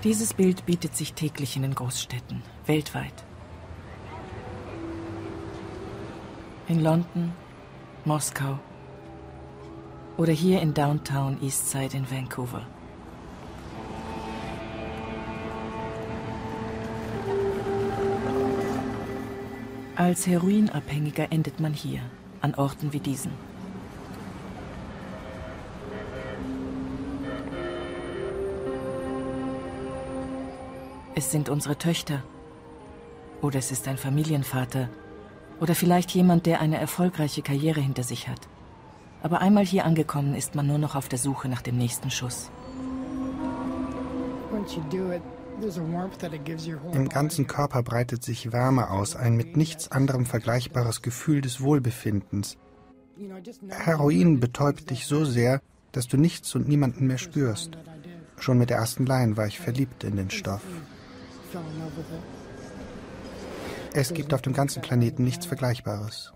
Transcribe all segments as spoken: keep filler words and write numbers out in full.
Dieses Bild bietet sich täglich in den Großstädten, weltweit. In London, Moskau oder hier in Downtown Eastside in Vancouver. Als Heroinabhängiger endet man hier, an Orten wie diesen. Es sind unsere Töchter. Oder es ist ein Familienvater. Oder vielleicht jemand, der eine erfolgreiche Karriere hinter sich hat. Aber einmal hier angekommen, ist man nur noch auf der Suche nach dem nächsten Schuss. Im ganzen Körper breitet sich Wärme aus, ein mit nichts anderem vergleichbares Gefühl des Wohlbefindens. Heroin betäubt dich so sehr, dass du nichts und niemanden mehr spürst. Schon mit der ersten Line war ich verliebt in den Stoff. Es gibt auf dem ganzen Planeten nichts Vergleichbares.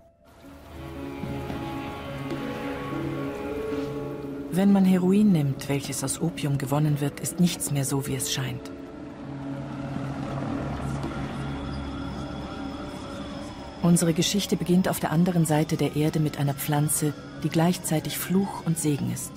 Wenn man Heroin nimmt, welches aus Opium gewonnen wird, ist nichts mehr so, wie es scheint. Unsere Geschichte beginnt auf der anderen Seite der Erde mit einer Pflanze, die gleichzeitig Fluch und Segen ist.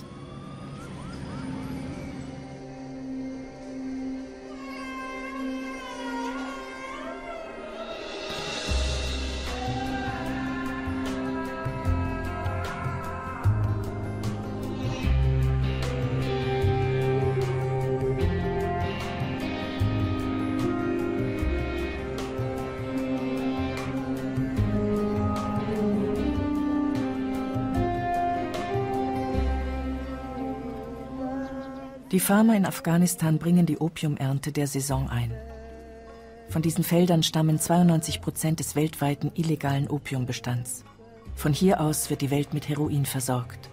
Die Farmer in Afghanistan bringen die Opiumernte der Saison ein. Von diesen Feldern stammen zweiundneunzig Prozent des weltweiten illegalen Opiumbestands. Von hier aus wird die Welt mit Heroin versorgt.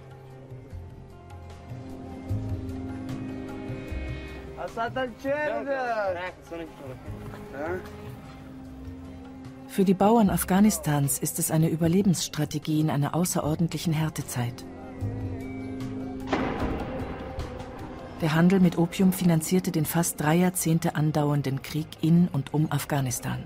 Für die Bauern Afghanistans ist es eine Überlebensstrategie in einer außerordentlichen Härtezeit. Der Handel mit Opium finanzierte den fast drei Jahrzehnte andauernden Krieg in und um Afghanistan.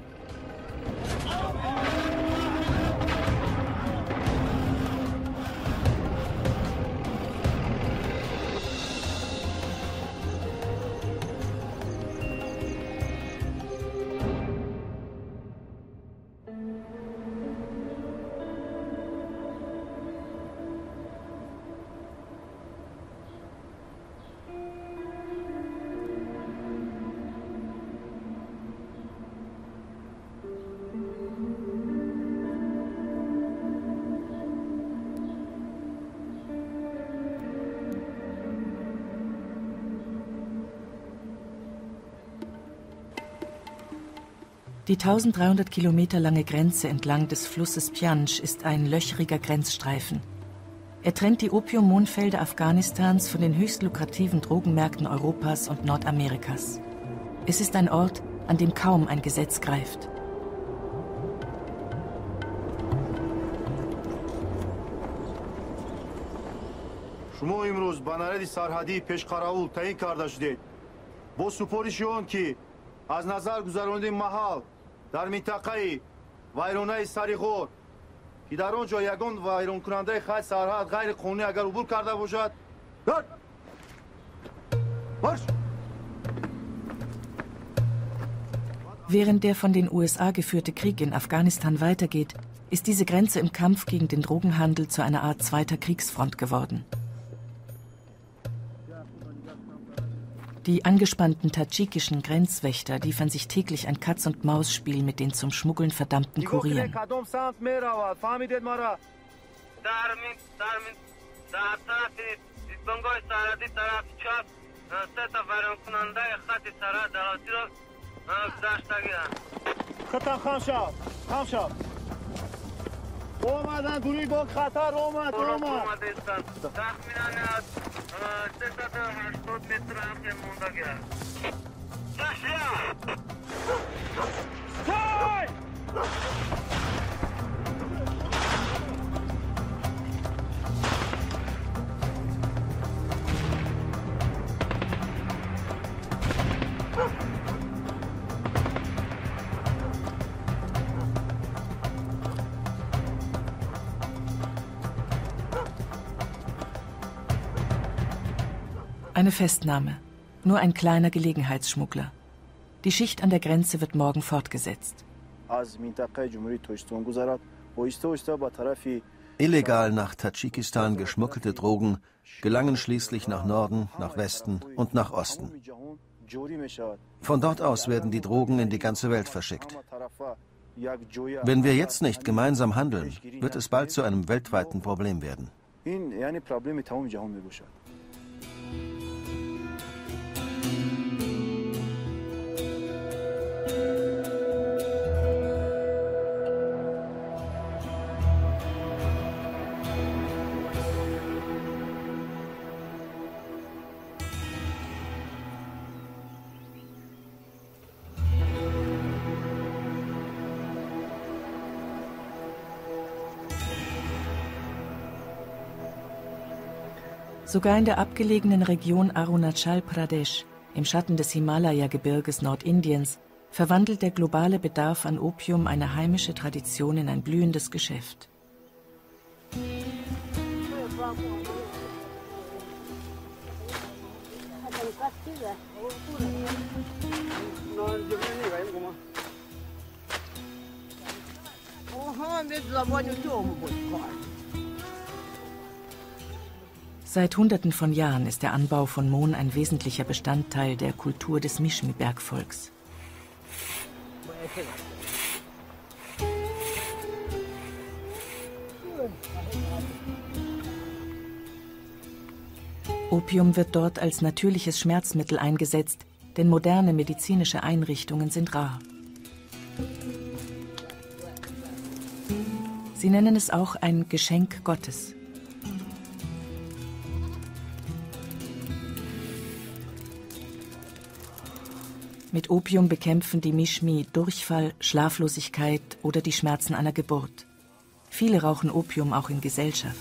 Die dreizehnhundert Kilometer lange Grenze entlang des Flusses Pjanj ist ein löchriger Grenzstreifen. Er trennt die Opium-Mondfelder Afghanistans von den höchst lukrativen Drogenmärkten Europas und Nordamerikas. Es ist ein Ort, an dem kaum ein Gesetz greift. شما امروز بنارد سرحدی پیشقراول تعیین کرده شدید. با سپارش آن که از نظر گذراندن محل در منطقه ویرانه سریغور که در آنجا یگان ویران کننده خط سرحد غیر قانونی اگر عبور کرده باشد در marsch! Während der von den U S A geführte Krieg in Afghanistan weitergeht, ist diese Grenze im Kampf gegen den Drogenhandel zu einer Art zweiter Kriegsfront geworden. Die angespannten tadschikischen Grenzwächter liefern sich täglich ein Katz-und-Maus-Spiel mit den zum Schmuggeln verdammten Kurieren. اومدن دوری با خطر اومد اومد تخمیناً از سیصد و هشتاد متر هم که مونده گرد Eine Festnahme. Nur ein kleiner Gelegenheitsschmuggler. Die Schicht an der Grenze wird morgen fortgesetzt. Illegal nach Tadschikistan geschmuggelte Drogen gelangen schließlich nach Norden, nach Westen und nach Osten. Von dort aus werden die Drogen in die ganze Welt verschickt. Wenn wir jetzt nicht gemeinsam handeln, wird es bald zu einem weltweiten Problem werden. Sogar in der abgelegenen Region Arunachal Pradesh, im Schatten des Himalaya-Gebirges Nordindiens, verwandelt der globale Bedarf an Opium eine heimische Tradition in ein blühendes Geschäft. Seit Hunderten von Jahren ist der Anbau von Mohn ein wesentlicher Bestandteil der Kultur des Mischmi-Bergvolks. Opium wird dort als natürliches Schmerzmittel eingesetzt, denn moderne medizinische Einrichtungen sind rar. Sie nennen es auch ein Geschenk Gottes. Mit Opium bekämpfen die Mischmi Durchfall, Schlaflosigkeit oder die Schmerzen einer Geburt. Viele rauchen Opium auch in Gesellschaft.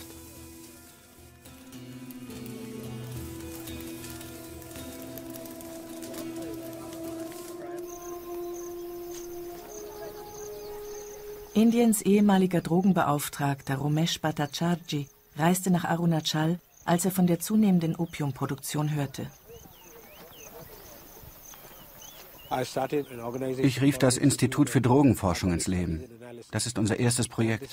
Indiens ehemaliger Drogenbeauftragter Romesh Bhattacharjee reiste nach Arunachal, als er von der zunehmenden Opiumproduktion hörte. Ich rief das Institut für Drogenforschung ins Leben. Das ist unser erstes Projekt.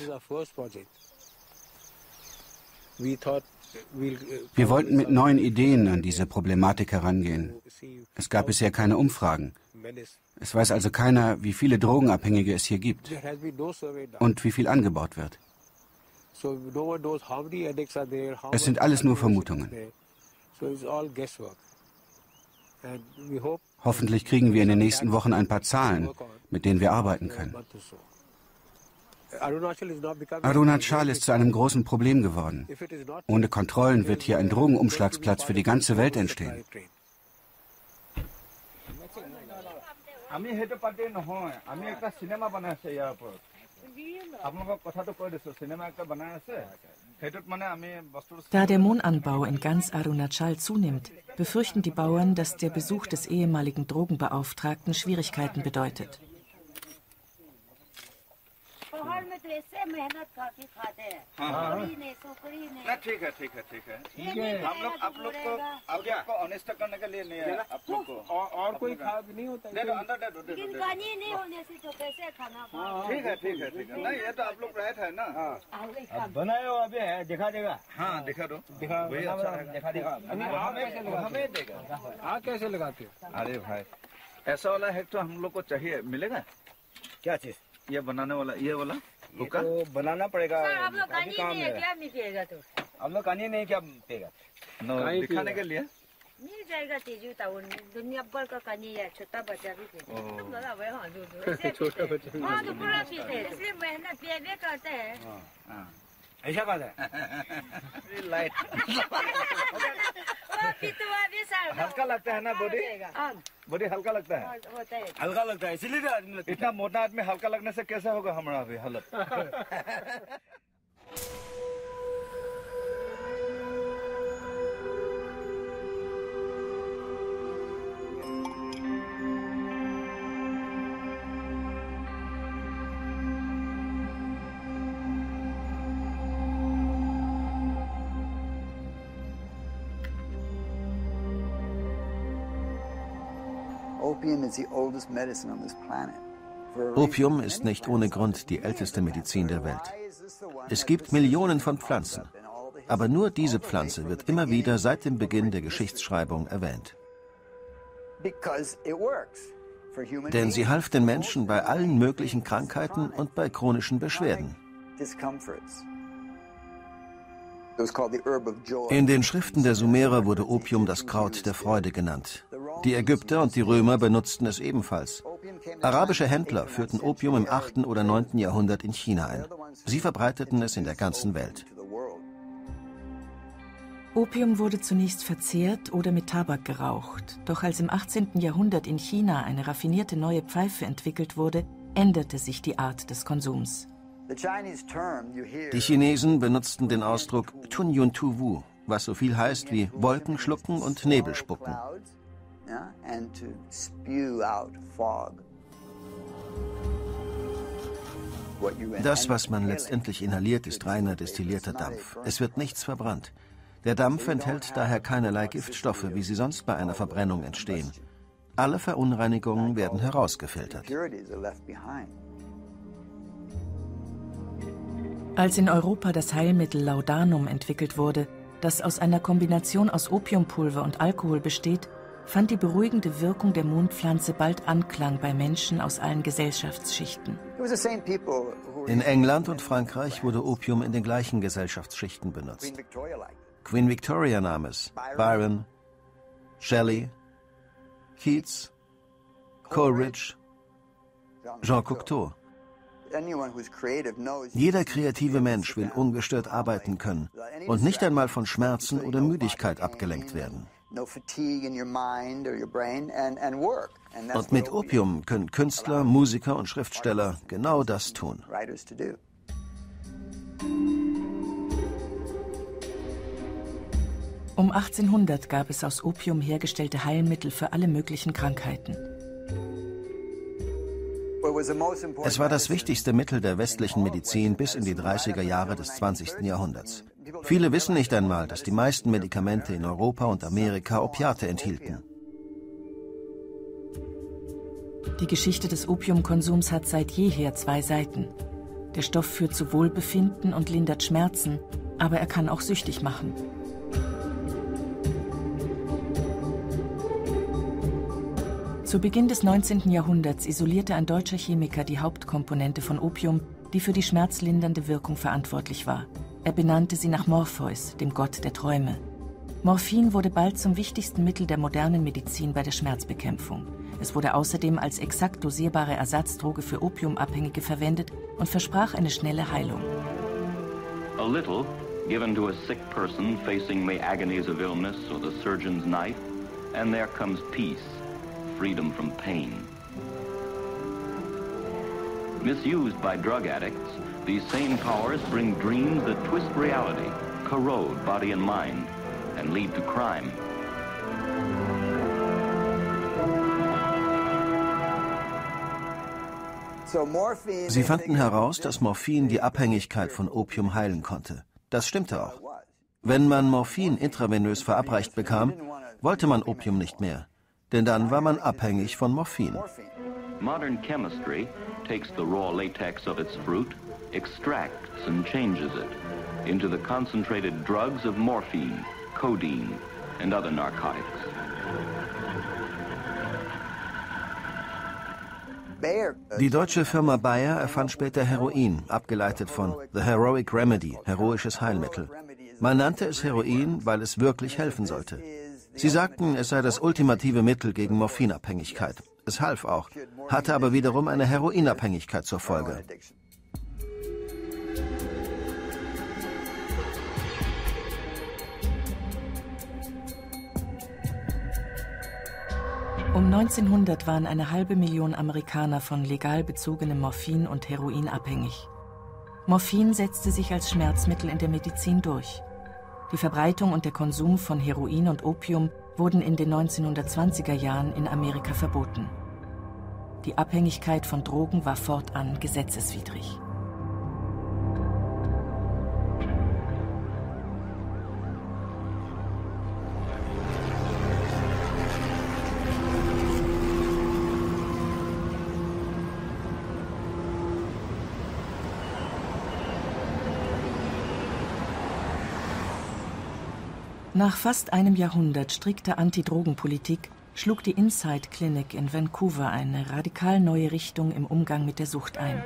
Wir wollten mit neuen Ideen an diese Problematik herangehen. Es gab bisher keine Umfragen. Es weiß also keiner, wie viele Drogenabhängige es hier gibt und wie viel angebaut wird. Es sind alles nur Vermutungen. Hoffentlich kriegen wir in den nächsten Wochen ein paar Zahlen, mit denen wir arbeiten können. Arunachal ist zu einem großen Problem geworden. Ohne Kontrollen wird hier ein Drogenumschlagsplatz für die ganze Welt entstehen. Da der Mohnanbau in ganz Arunachal zunimmt, befürchten die Bauern, dass der Besuch des ehemaligen Drogenbeauftragten Schwierigkeiten bedeutet. अरे भाई ऐसा वाला है तो हम लोग को चाहिए मिलेगा क्या चीज ये बनाने वाला ये वाला हुक्का तो बनाना पड़ेगा अभी काम है क्या मिलेगा तो हम लोग कानी नहीं क्या पिएगा नो दिखाने के लिए मिल जाएगा तेजू टाउन दुनिया भर का कानी है छोटा बच्चा भी छोटा बच्चा हाँ तो पूरा पीते हैं इसलिए मेहनत पे करते हैं ऐसा बात है लाइट हल्का लगता है ना बॉडी बॉडी हल्का लगता है हल्का लगता है इसीलिए इतना मोटा आदमी हल्का लगने से कैसा होगा हमारा भी हालत Opium ist nicht ohne Grund die älteste Medizin der Welt. Es gibt Millionen von Pflanzen, aber nur diese Pflanze wird immer wieder seit dem Beginn der Geschichtsschreibung erwähnt. Denn sie half den Menschen bei allen möglichen Krankheiten und bei chronischen Beschwerden. In den Schriften der Sumerer wurde Opium das Kraut der Freude genannt. Die Ägypter und die Römer benutzten es ebenfalls. Arabische Händler führten Opium im achten oder neunten Jahrhundert in China ein. Sie verbreiteten es in der ganzen Welt. Opium wurde zunächst verzehrt oder mit Tabak geraucht. Doch als im achtzehnten Jahrhundert in China eine raffinierte neue Pfeife entwickelt wurde, änderte sich die Art des Konsums. Die Chinesen benutzten den Ausdruck Tunyun Tu Wu, was so viel heißt wie Wolken schlucken und Nebel spucken. Das, was man letztendlich inhaliert, ist reiner destillierter Dampf. Es wird nichts verbrannt. Der Dampf enthält daher keinerlei Giftstoffe, wie sie sonst bei einer Verbrennung entstehen. Alle Verunreinigungen werden herausgefiltert. Als in Europa das Heilmittel Laudanum entwickelt wurde, das aus einer Kombination aus Opiumpulver und Alkohol besteht, fand die beruhigende Wirkung der Mondpflanze bald Anklang bei Menschen aus allen Gesellschaftsschichten. In England und Frankreich wurde Opium in den gleichen Gesellschaftsschichten benutzt. Queen Victoria nahm es, Byron, Shelley, Keats, Coleridge, Jean Cocteau. Jeder kreative Mensch will ungestört arbeiten können und nicht einmal von Schmerzen oder Müdigkeit abgelenkt werden. Und mit Opium können Künstler, Musiker und Schriftsteller genau das tun. Um achtzehnhundert gab es aus Opium hergestellte Heilmittel für alle möglichen Krankheiten. Es war das wichtigste Mittel der westlichen Medizin bis in die dreißiger Jahre des zwanzigsten Jahrhunderts. Viele wissen nicht einmal, dass die meisten Medikamente in Europa und Amerika Opiate enthielten. Die Geschichte des Opiumkonsums hat seit jeher zwei Seiten. Der Stoff führt zu Wohlbefinden und lindert Schmerzen, aber er kann auch süchtig machen. Zu Beginn des neunzehnten Jahrhunderts isolierte ein deutscher Chemiker die Hauptkomponente von Opium, die für die schmerzlindernde Wirkung verantwortlich war. Er benannte sie nach Morpheus, dem Gott der Träume. Morphin wurde bald zum wichtigsten Mittel der modernen Medizin bei der Schmerzbekämpfung. Es wurde außerdem als exakt dosierbare Ersatzdroge für Opiumabhängige verwendet und versprach eine schnelle Heilung. A little, given to a sick person facing the agonies of illness or the surgeon's knife, and there comes peace. Freedom from pain. Misused by drug addicts, these same powers bring dreams that twist reality, corrode body and mind, and lead to crime. Sie fanden heraus, dass Morphin die Abhängigkeit von Opium heilen konnte. Das stimmte auch. Wenn man Morphin intravenös verabreicht bekam, wollte man Opium nicht mehr. Denn dann war man abhängig von Morphin. Modern chemistry takes the raw latex of its fruit, extracts and changes it into the concentrated drugs of morphine, codeine and other narcotics. Die deutsche Firma Bayer erfand später Heroin, abgeleitet von The Heroic Remedy, heroisches Heilmittel. Man nannte es Heroin, weil es wirklich helfen sollte. Sie sagten, es sei das ultimative Mittel gegen Morphinabhängigkeit. Es half auch, hatte aber wiederum eine Heroinabhängigkeit zur Folge. Um neunzehnhundert waren eine halbe Million Amerikaner von legal bezogenem Morphin und Heroin abhängig. Morphin setzte sich als Schmerzmittel in der Medizin durch. Die Verbreitung und der Konsum von Heroin und Opium wurden in den neunzehnhundertzwanziger Jahren in Amerika verboten. Die Abhängigkeit von Drogen war fortan gesetzeswidrig. Nach fast einem Jahrhundert strikter Anti-Drogen-Politik schlug die Inside Clinic in Vancouver eine radikal neue Richtung im Umgang mit der Sucht ein.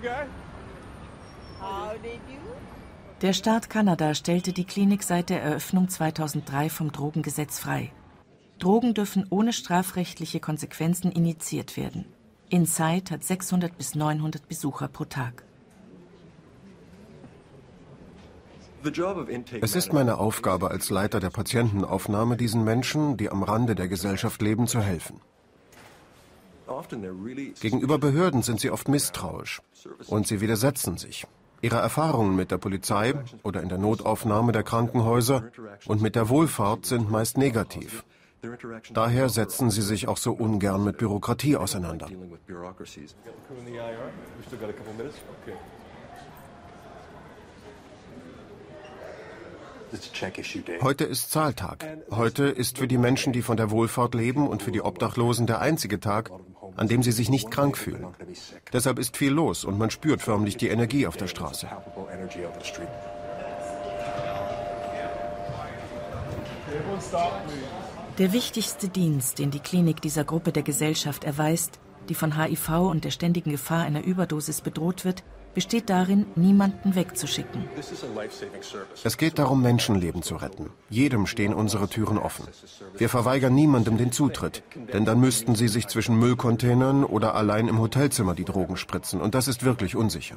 Der Staat Kanada stellte die Klinik seit der Eröffnung zweitausenddrei vom Drogengesetz frei. Drogen dürfen ohne strafrechtliche Konsequenzen injiziert werden. Inside hat sechshundert bis neunhundert Besucher pro Tag. Es ist meine Aufgabe als Leiter der Patientenaufnahme, diesen Menschen, die am Rande der Gesellschaft leben, zu helfen. Gegenüber Behörden sind sie oft misstrauisch und sie widersetzen sich. Ihre Erfahrungen mit der Polizei oder in der Notaufnahme der Krankenhäuser und mit der Wohlfahrt sind meist negativ. Daher setzen sie sich auch so ungern mit Bürokratie auseinander. Heute ist Zahltag. Heute ist für die Menschen, die von der Wohlfahrt leben, und für die Obdachlosen der einzige Tag, an dem sie sich nicht krank fühlen. Deshalb ist viel los und man spürt förmlich die Energie auf der Straße. Der wichtigste Dienst, den die Klinik dieser Gruppe der Gesellschaft erweist, die von H I V und der ständigen Gefahr einer Überdosis bedroht wird, besteht darin, niemanden wegzuschicken. Es geht darum, Menschenleben zu retten. Jedem stehen unsere Türen offen. Wir verweigern niemandem den Zutritt, denn dann müssten sie sich zwischen Müllcontainern oder allein im Hotelzimmer die Drogen spritzen, und das ist wirklich unsicher.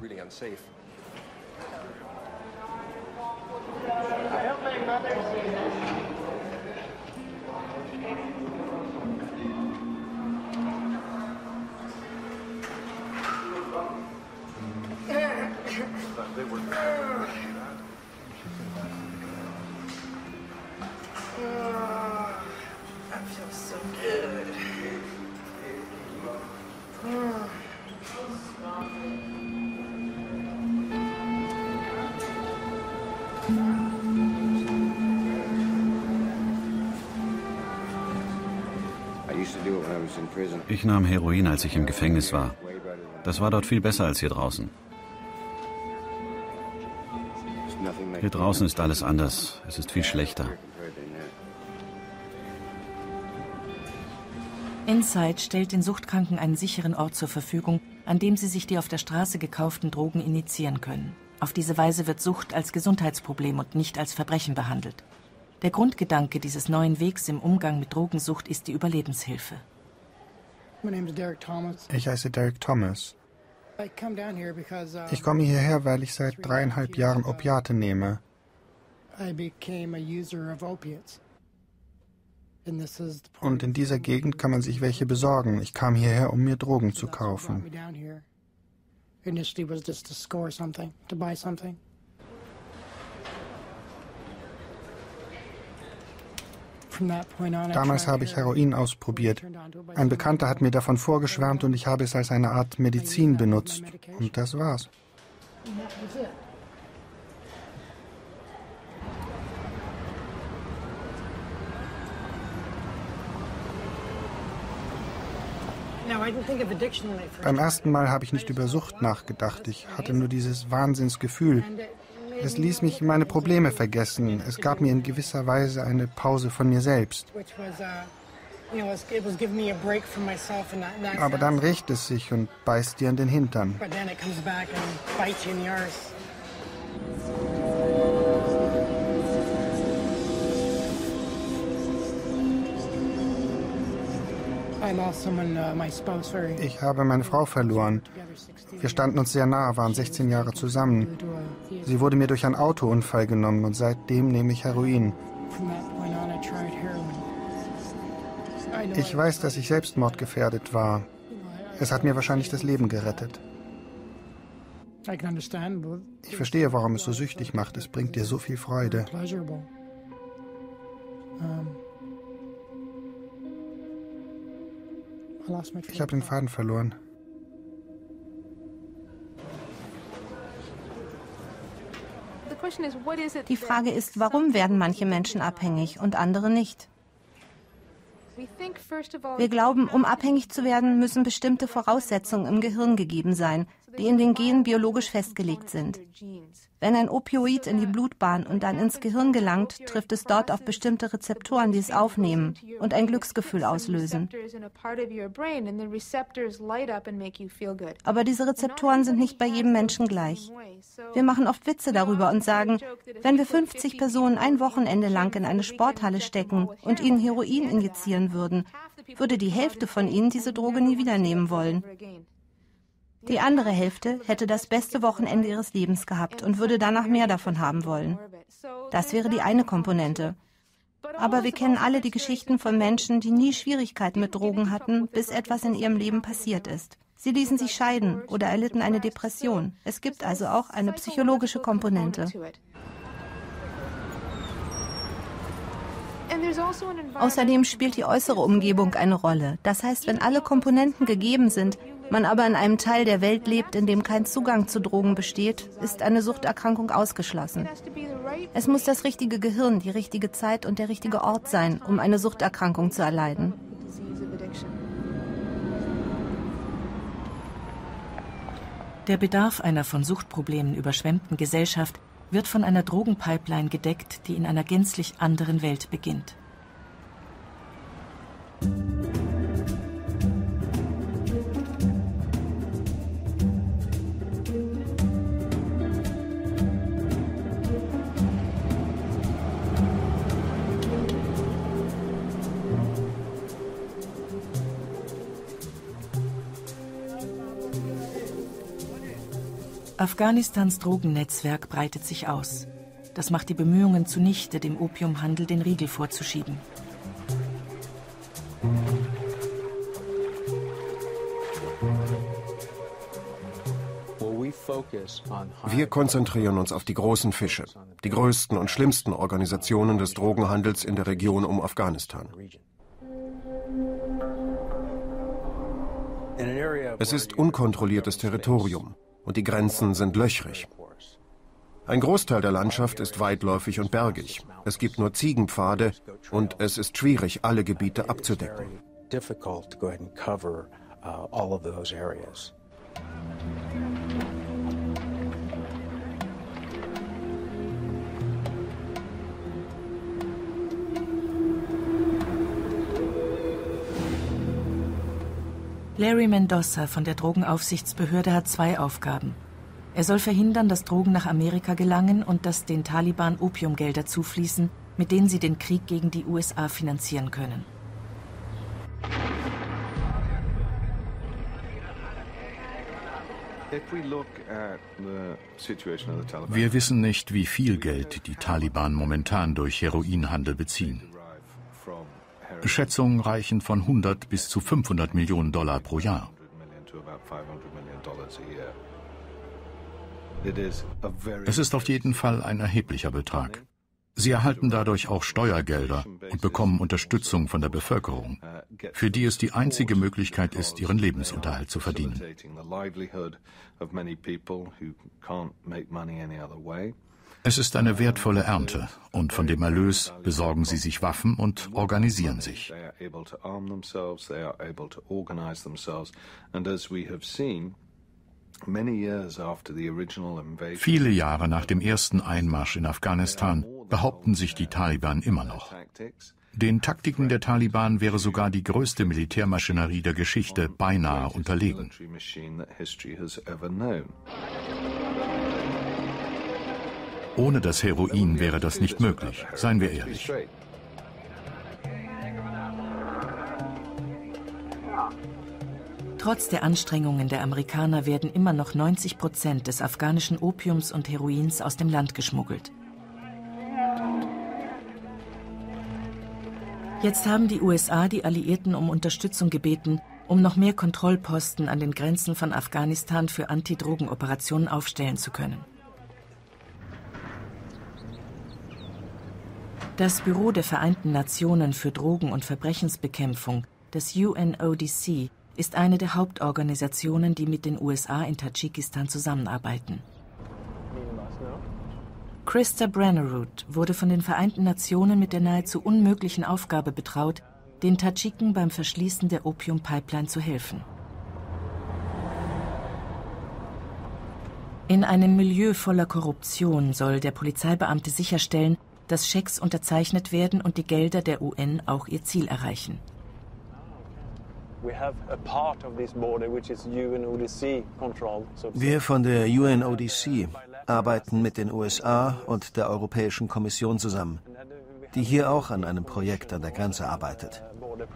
Ich nahm Heroin, als ich im Gefängnis war. Das war dort viel besser als hier draußen. Hier draußen ist alles anders. Es ist viel schlechter. Inside stellt den Suchtkranken einen sicheren Ort zur Verfügung, an dem sie sich die auf der Straße gekauften Drogen injizieren können. Auf diese Weise wird Sucht als Gesundheitsproblem und nicht als Verbrechen behandelt. Der Grundgedanke dieses neuen Wegs im Umgang mit Drogensucht ist die Überlebenshilfe. Ich heiße Derek Thomas. Ich komme hierher, weil ich seit dreieinhalb Jahren Opiate nehme. Und in dieser Gegend kann man sich welche besorgen. Ich kam hierher, um mir Drogen zu kaufen. Damals habe ich Heroin ausprobiert. Ein Bekannter hat mir davon vorgeschwärmt und ich habe es als eine Art Medizin benutzt. Und das war's. Beim ersten Mal habe ich nicht über Sucht nachgedacht. Ich hatte nur dieses Wahnsinnsgefühl. Es ließ mich meine Probleme vergessen. Es gab mir in gewisser Weise eine Pause von mir selbst. Aber dann rächt es sich und beißt dir in den Hintern. Ich habe meine Frau verloren. Wir standen uns sehr nah, waren sechzehn Jahre zusammen. Sie wurde mir durch einen Autounfall genommen und seitdem nehme ich Heroin. Ich weiß, dass ich selbstmordgefährdet war. Es hat mir wahrscheinlich das Leben gerettet. Ich verstehe, warum es so süchtig macht. Es bringt dir so viel Freude. Ich habe den Faden verloren. Die Frage ist, warum werden manche Menschen abhängig und andere nicht? Wir glauben, um abhängig zu werden, müssen bestimmte Voraussetzungen im Gehirn gegeben sein. die in den Genen biologisch festgelegt sind. Wenn ein Opioid in die Blutbahn und dann ins Gehirn gelangt, trifft es dort auf bestimmte Rezeptoren, die es aufnehmen und ein Glücksgefühl auslösen. Aber diese Rezeptoren sind nicht bei jedem Menschen gleich. Wir machen oft Witze darüber und sagen, wenn wir fünfzig Personen ein Wochenende lang in eine Sporthalle stecken und ihnen Heroin injizieren würden, würde die Hälfte von ihnen diese Droge nie wieder nehmen wollen. Die andere Hälfte hätte das beste Wochenende ihres Lebens gehabt und würde danach mehr davon haben wollen. Das wäre die eine Komponente. Aber wir kennen alle die Geschichten von Menschen, die nie Schwierigkeiten mit Drogen hatten, bis etwas in ihrem Leben passiert ist. Sie ließen sich scheiden oder erlitten eine Depression. Es gibt also auch eine psychologische Komponente. Außerdem spielt die äußere Umgebung eine Rolle. Das heißt, wenn alle Komponenten gegeben sind, man aber in einem Teil der Welt lebt, in dem kein Zugang zu Drogen besteht, ist eine Suchterkrankung ausgeschlossen. Es muss das richtige Gehirn, die richtige Zeit und der richtige Ort sein, um eine Suchterkrankung zu erleiden. Der Bedarf einer von Suchtproblemen überschwemmten Gesellschaft wird von einer Drogenpipeline gedeckt, die in einer gänzlich anderen Welt beginnt. Afghanistans Drogennetzwerk breitet sich aus. Das macht die Bemühungen zunichte, dem Opiumhandel den Riegel vorzuschieben. Wir konzentrieren uns auf die großen Fische, die größten und schlimmsten Organisationen des Drogenhandels in der Region um Afghanistan. Es ist unkontrolliertes Territorium und die Grenzen sind löchrig. Ein Großteil der Landschaft ist weitläufig und bergig. Es gibt nur Ziegenpfade und es ist schwierig, alle Gebiete abzudecken. Larry Mendoza von der Drogenaufsichtsbehörde hat zwei Aufgaben. Er soll verhindern, dass Drogen nach Amerika gelangen und dass den Taliban Opiumgelder zufließen, mit denen sie den Krieg gegen die U S A finanzieren können. Wir wissen nicht, wie viel Geld die Taliban momentan durch Heroinhandel beziehen. Schätzungen reichen von hundert bis zu fünfhundert Millionen Dollar pro Jahr. Es ist auf jeden Fall ein erheblicher Betrag. Sie erhalten dadurch auch Steuergelder und bekommen Unterstützung von der Bevölkerung, für die es die einzige Möglichkeit ist, ihren Lebensunterhalt zu verdienen. Es ist eine wertvolle Ernte und von dem Erlös besorgen sie sich Waffen und organisieren sich. Viele Jahre nach dem ersten Einmarsch in Afghanistan behaupten sich die Taliban immer noch. Den Taktiken der Taliban wäre sogar die größte Militärmaschinerie der Geschichte beinahe unterlegen. Ohne das Heroin wäre das nicht möglich, seien wir ehrlich. Trotz der Anstrengungen der Amerikaner werden immer noch neunzig Prozent des afghanischen Opiums und Heroins aus dem Land geschmuggelt. Jetzt haben die U S A die Alliierten um Unterstützung gebeten, um noch mehr Kontrollposten an den Grenzen von Afghanistan für Antidrogenoperationen aufstellen zu können. Das Büro der Vereinten Nationen für Drogen- und Verbrechensbekämpfung, das U N O D C, ist eine der Hauptorganisationen, die mit den U S A in Tadschikistan zusammenarbeiten. Krista Brannerud wurde von den Vereinten Nationen mit der nahezu unmöglichen Aufgabe betraut, den Tadschiken beim Verschließen der Opium-Pipeline zu helfen. In einem Milieu voller Korruption soll der Polizeibeamte sicherstellen, dass Schecks unterzeichnet werden und die Gelder der U N auch ihr Ziel erreichen. Wir von der U N O D C arbeiten mit den U S A und der Europäischen Kommission zusammen, die hier auch an einem Projekt an der Grenze arbeitet.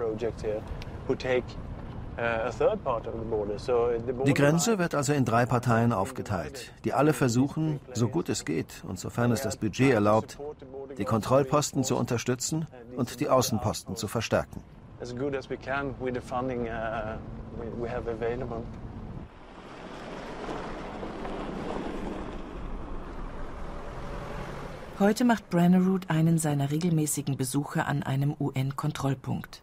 Die Grenze wird also in drei Parteien aufgeteilt, die alle versuchen, so gut es geht und sofern es das Budget erlaubt, die Kontrollposten zu unterstützen und die Außenposten zu verstärken. Heute macht Brannerud einen seiner regelmäßigen Besuche an einem U N-Kontrollpunkt.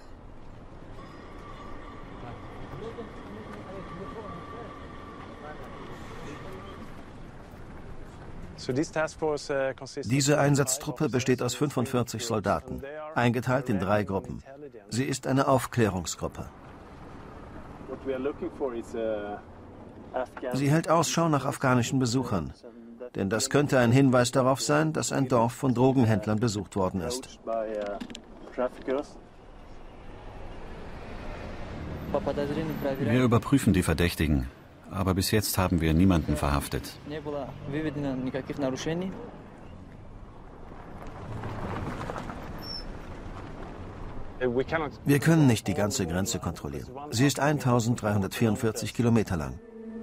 Diese Einsatztruppe besteht aus fünfundvierzig Soldaten, eingeteilt in drei Gruppen. Sie ist eine Aufklärungsgruppe. Sie hält Ausschau nach afghanischen Besuchern, denn das könnte ein Hinweis darauf sein, dass ein Dorf von Drogenhändlern besucht worden ist. Wir überprüfen die Verdächtigen, aber bis jetzt haben wir niemanden verhaftet. Wir können nicht die ganze Grenze kontrollieren. Sie ist eintausenddreihundertvierundvierzig Kilometer lang.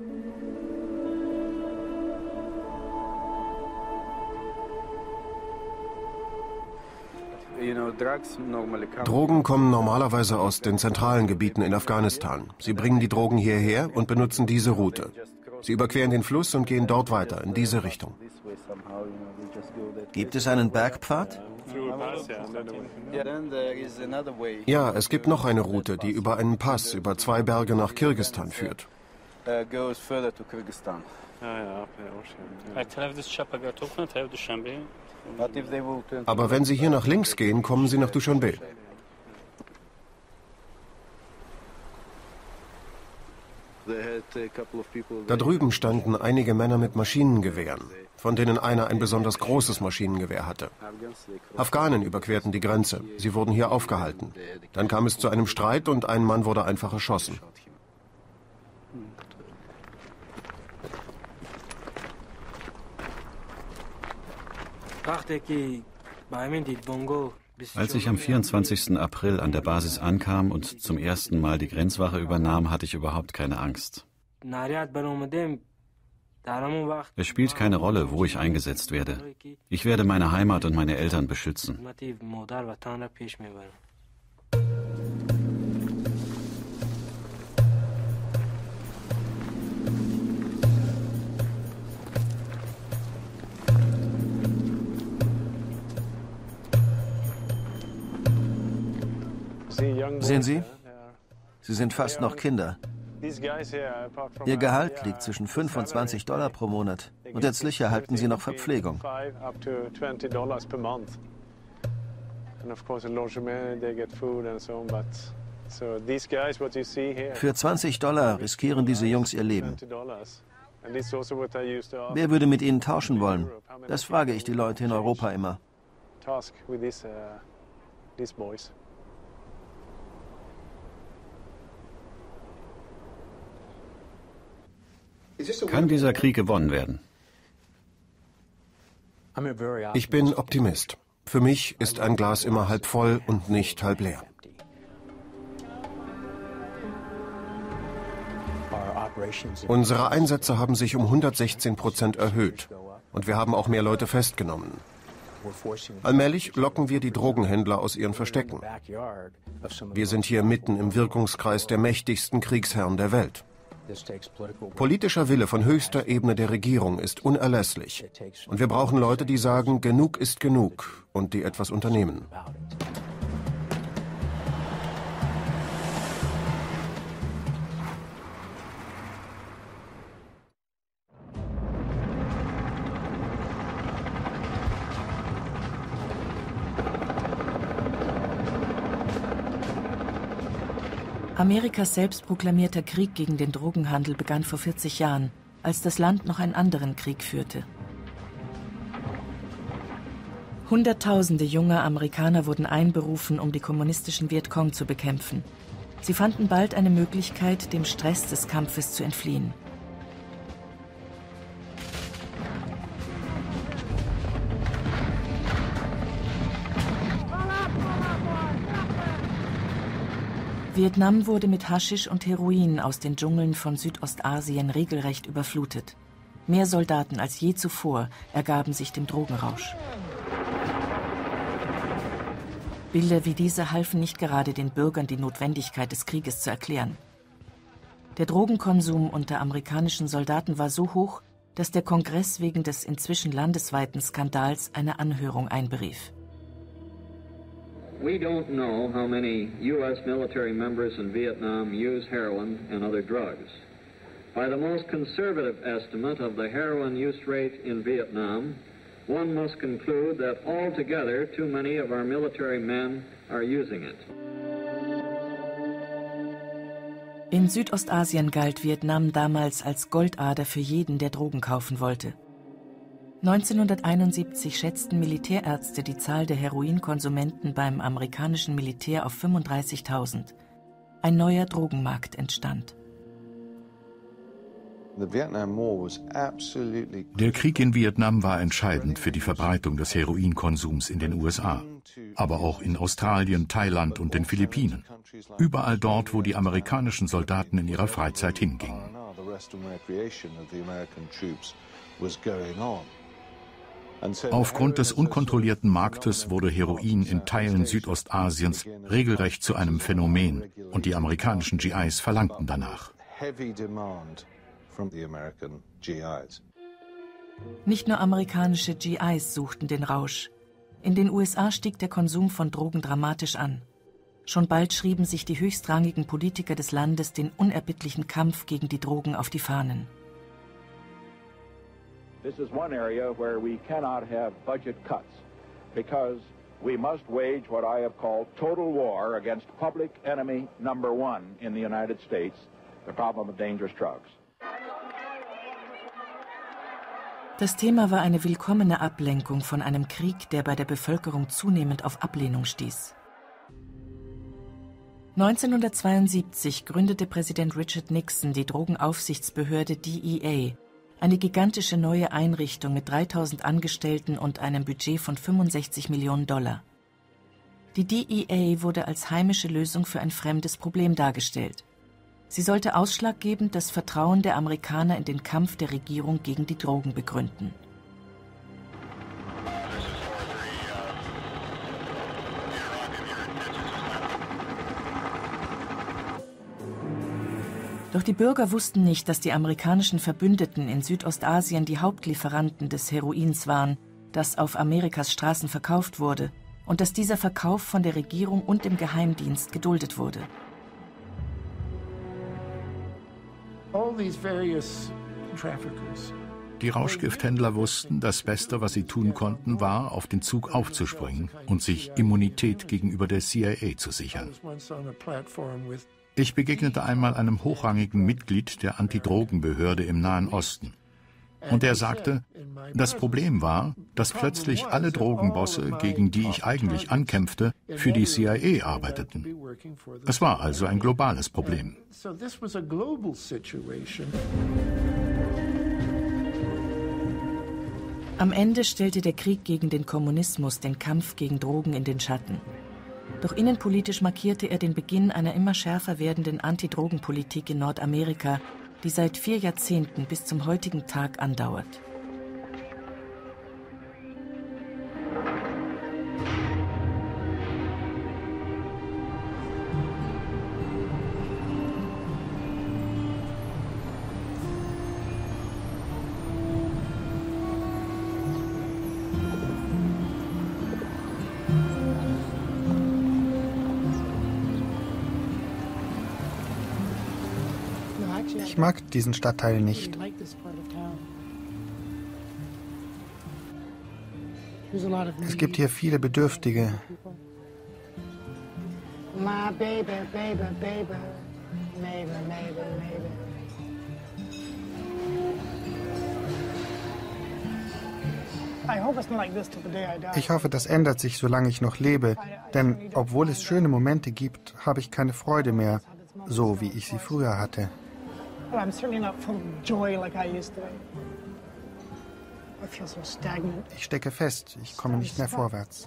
Drogen kommen normalerweise aus den zentralen Gebieten in Afghanistan. Sie bringen die Drogen hierher und benutzen diese Route. Sie überqueren den Fluss und gehen dort weiter, in diese Richtung. Gibt es einen Bergpfad? Ja, es gibt noch eine Route, die über einen Pass, über zwei Berge nach Kirgisistan führt. Aber wenn Sie hier nach links gehen, kommen Sie nach Duschanbe. Da drüben standen einige Männer mit Maschinengewehren, von denen einer ein besonders großes Maschinengewehr hatte. Afghanen überquerten die Grenze. Sie wurden hier aufgehalten. Dann kam es zu einem Streit und ein Mann wurde einfach erschossen. Als ich am vierundzwanzigsten April an der Basis ankam und zum ersten Mal die Grenzwache übernahm, hatte ich überhaupt keine Angst. Es spielt keine Rolle, wo ich eingesetzt werde. Ich werde meine Heimat und meine Eltern beschützen. Sehen Sie? Sie sind fast noch Kinder. Ihr Gehalt liegt zwischen fünf und zwanzig Dollar pro Monat. Und letztlich erhalten Sie noch Verpflegung. Für zwanzig Dollar riskieren diese Jungs ihr Leben. Wer würde mit ihnen tauschen wollen? Das frage ich die Leute in Europa immer. Kann dieser Krieg gewonnen werden? Ich bin Optimist. Für mich ist ein Glas immer halb voll und nicht halb leer. Unsere Einsätze haben sich um hundertsechzehn Prozent erhöht. Und wir haben auch mehr Leute festgenommen. Allmählich locken wir die Drogenhändler aus ihren Verstecken. Wir sind hier mitten im Wirkungskreis der mächtigsten Kriegsherren der Welt. Politischer Wille von höchster Ebene der Regierung ist unerlässlich. Und wir brauchen Leute, die sagen, genug ist genug und die etwas unternehmen. Amerikas selbstproklamierter Krieg gegen den Drogenhandel begann vor vierzig Jahren. als das Land noch einen anderen Krieg führte. Hunderttausende junger Amerikaner wurden einberufen, um die kommunistischen Vietcong zu bekämpfen. Sie fanden bald eine Möglichkeit, dem Stress des Kampfes zu entfliehen. Vietnam wurde mit Haschisch und Heroin aus den Dschungeln von Südostasien regelrecht überflutet. Mehr Soldaten als je zuvor ergaben sich dem Drogenrausch. Bilder wie diese halfen nicht gerade den Bürgern, die Notwendigkeit des Krieges zu erklären. Der Drogenkonsum unter amerikanischen Soldaten war so hoch, dass der Kongress wegen des inzwischen landesweiten Skandals eine Anhörung einberief. We don't know how many U S military members in Vietnam use heroin and other drugs. By the most conservative estimate of the heroin use rate in Vietnam, one must conclude that altogether too many of our military men are using it. In Südostasien galt Vietnam damals als Goldader für jeden, der Drogen kaufen wollte. neunzehnhunderteinundsiebzig schätzten Militärärzte die Zahl der Heroinkonsumenten beim amerikanischen Militär auf fünfunddreißigtausend. Ein neuer Drogenmarkt entstand. Der Krieg in Vietnam war entscheidend für die Verbreitung des Heroinkonsums in den U S A, aber auch in Australien, Thailand und den Philippinen. Überall dort, wo die amerikanischen Soldaten in ihrer Freizeit hingingen. Aufgrund des unkontrollierten Marktes wurde Heroin in Teilen Südostasiens regelrecht zu einem Phänomen und die amerikanischen G Is verlangten danach. Nicht nur amerikanische G Is suchten den Rausch. In den U S A stieg der Konsum von Drogen dramatisch an. Schon bald schrieben sich die höchstrangigen Politiker des Landes den unerbittlichen Kampf gegen die Drogen auf die Fahnen. This is one area where we cannot have budget cuts because we must wage what I have called total war against public enemy number one in the United States, the problem of dangerous drugs. Das Thema war eine willkommene Ablenkung von einem Krieg, der bei der Bevölkerung zunehmend auf Ablehnung stieß. neunzehnhundertzweiundsiebzig gründete Präsident Richard Nixon die Drogenaufsichtsbehörde D E A, eine gigantische neue Einrichtung mit dreitausend Angestellten und einem Budget von fünfundsechzig Millionen Dollar. Die D E A wurde als heimische Lösung für ein fremdes Problem dargestellt. Sie sollte ausschlaggebend das Vertrauen der Amerikaner in den Kampf der Regierung gegen die Drogen begründen. Doch die Bürger wussten nicht, dass die amerikanischen Verbündeten in Südostasien die Hauptlieferanten des Heroins waren, das auf Amerikas Straßen verkauft wurde, und dass dieser Verkauf von der Regierung und dem Geheimdienst geduldet wurde. Die Rauschgifthändler wussten, das Beste, was sie tun konnten, war, auf den Zug aufzuspringen und sich Immunität gegenüber der C I A zu sichern. Ich begegnete einmal einem hochrangigen Mitglied der Antidrogenbehörde im Nahen Osten. Und er sagte, das Problem war, dass plötzlich alle Drogenbosse, gegen die ich eigentlich ankämpfte, für die C I A arbeiteten. Es war also ein globales Problem. Am Ende stellte der Krieg gegen den Kommunismus den Kampf gegen Drogen in den Schatten. Doch innenpolitisch markierte er den Beginn einer immer schärfer werdenden Antidrogenpolitik in Nordamerika, die seit vier Jahrzehnten bis zum heutigen Tag andauert. Ich mag diesen Stadtteil nicht. Es gibt hier viele Bedürftige. My baby, baby, baby, maybe, maybe, maybe. Ich hoffe, das ändert sich, solange ich noch lebe, denn obwohl es schöne Momente gibt, habe ich keine Freude mehr, so wie ich sie früher hatte. Ich stecke fest, ich komme nicht mehr vorwärts.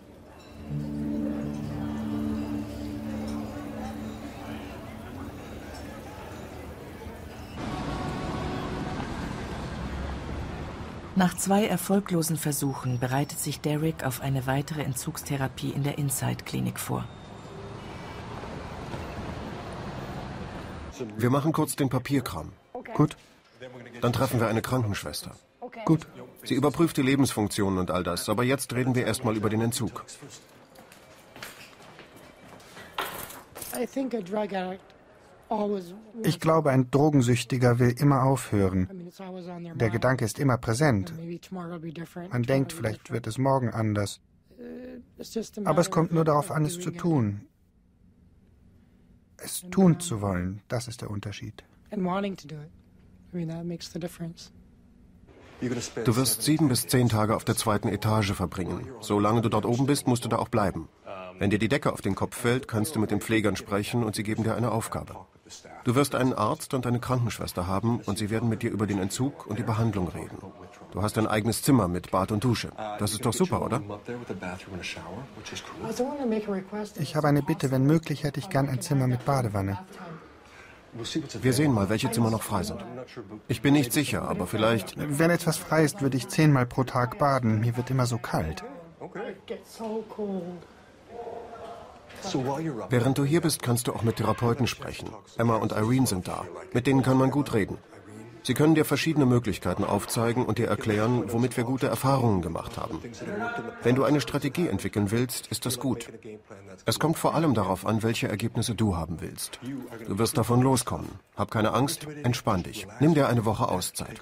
Nach zwei erfolglosen Versuchen bereitet sich Derek auf eine weitere Entzugstherapie in der Inside-Klinik vor. Wir machen kurz den Papierkram. Gut. Dann treffen wir eine Krankenschwester. Gut. Sie überprüft die Lebensfunktionen und all das, aber jetzt reden wir erstmal über den Entzug. Ich glaube, ein Drogensüchtiger will immer aufhören. Der Gedanke ist immer präsent. Man denkt, vielleicht wird es morgen anders. Aber es kommt nur darauf an, es zu tun. Es tun zu wollen, das ist der Unterschied. Du wirst sieben bis zehn Tage auf der zweiten Etage verbringen. Solange du dort oben bist, musst du da auch bleiben. Wenn dir die Decke auf den Kopf fällt, kannst du mit den Pflegern sprechen und sie geben dir eine Aufgabe. Du wirst einen Arzt und eine Krankenschwester haben und sie werden mit dir über den Entzug und die Behandlung reden. Du hast ein eigenes Zimmer mit Bad und Dusche. Das ist doch super, oder? Ich habe eine Bitte, wenn möglich hätte ich gern ein Zimmer mit Badewanne. Wir sehen mal, welche Zimmer noch frei sind. Ich bin nicht sicher, aber vielleicht... Wenn etwas frei ist, würde ich zehnmal pro Tag baden. Mir wird immer so kalt. Während du hier bist, kannst du auch mit Therapeuten sprechen. Emma und Irene sind da. Mit denen kann man gut reden. Sie können dir verschiedene Möglichkeiten aufzeigen und dir erklären, womit wir gute Erfahrungen gemacht haben. Wenn du eine Strategie entwickeln willst, ist das gut. Es kommt vor allem darauf an, welche Ergebnisse du haben willst. Du wirst davon loskommen. Hab keine Angst, entspann dich. Nimm dir eine Woche Auszeit.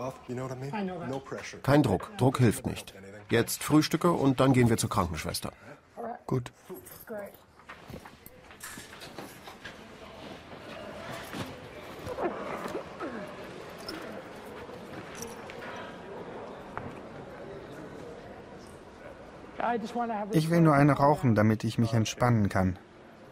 Kein Druck, Druck hilft nicht. Jetzt Frühstücke und dann gehen wir zur Krankenschwester. Gut. Ich will nur eine rauchen, damit ich mich entspannen kann.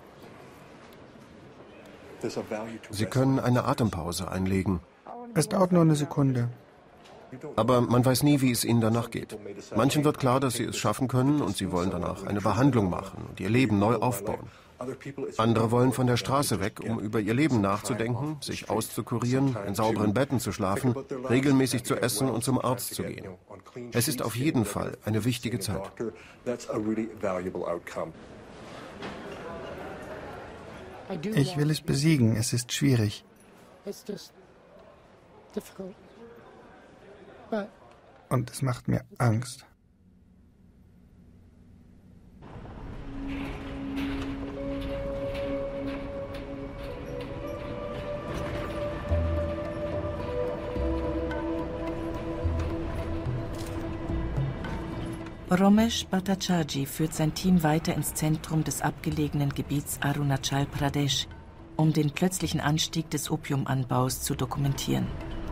Sie können eine Atempause einlegen. Es dauert nur eine Sekunde. Aber man weiß nie, wie es ihnen danach geht. Manchen wird klar, dass sie es schaffen können und sie wollen danach eine Behandlung machen und ihr Leben neu aufbauen. Andere wollen von der Straße weg, um über ihr Leben nachzudenken, sich auszukurieren, in sauberen Betten zu schlafen, regelmäßig zu essen und zum Arzt zu gehen. Es ist auf jeden Fall eine wichtige Zeit. Ich will es besiegen, es ist schwierig. Und es macht mir Angst. Romesh Bhattacharjee führt sein Team weiter ins Zentrum des abgelegenen Gebiets Arunachal Pradesh, um den plötzlichen Anstieg des Opiumanbaus zu dokumentieren.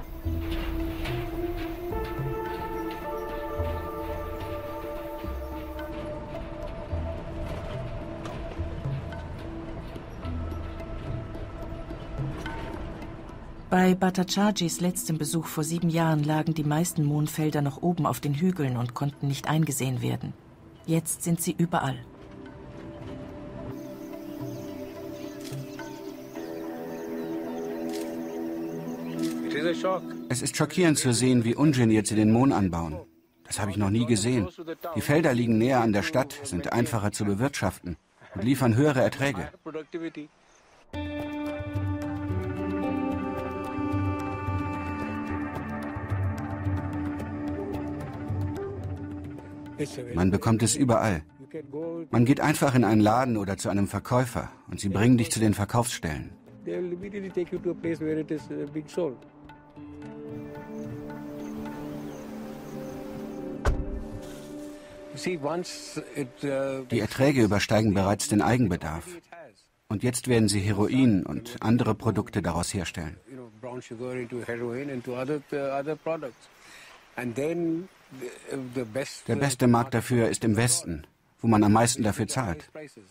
Bei Bhattacharjees letztem Besuch vor sieben Jahren lagen die meisten Mohnfelder noch oben auf den Hügeln und konnten nicht eingesehen werden. Jetzt sind sie überall. Es ist schockierend zu sehen, wie ungeniert sie den Mohn anbauen. Das habe ich noch nie gesehen. Die Felder liegen näher an der Stadt, sind einfacher zu bewirtschaften und liefern höhere Erträge. Man bekommt es überall. Man geht einfach in einen Laden oder zu einem Verkäufer und sie bringen dich zu den Verkaufsstellen. Die Erträge übersteigen bereits den Eigenbedarf. Und jetzt werden sie Heroin und andere Produkte daraus herstellen. Der beste Markt dafür ist im Westen, wo man am meisten dafür zahlt.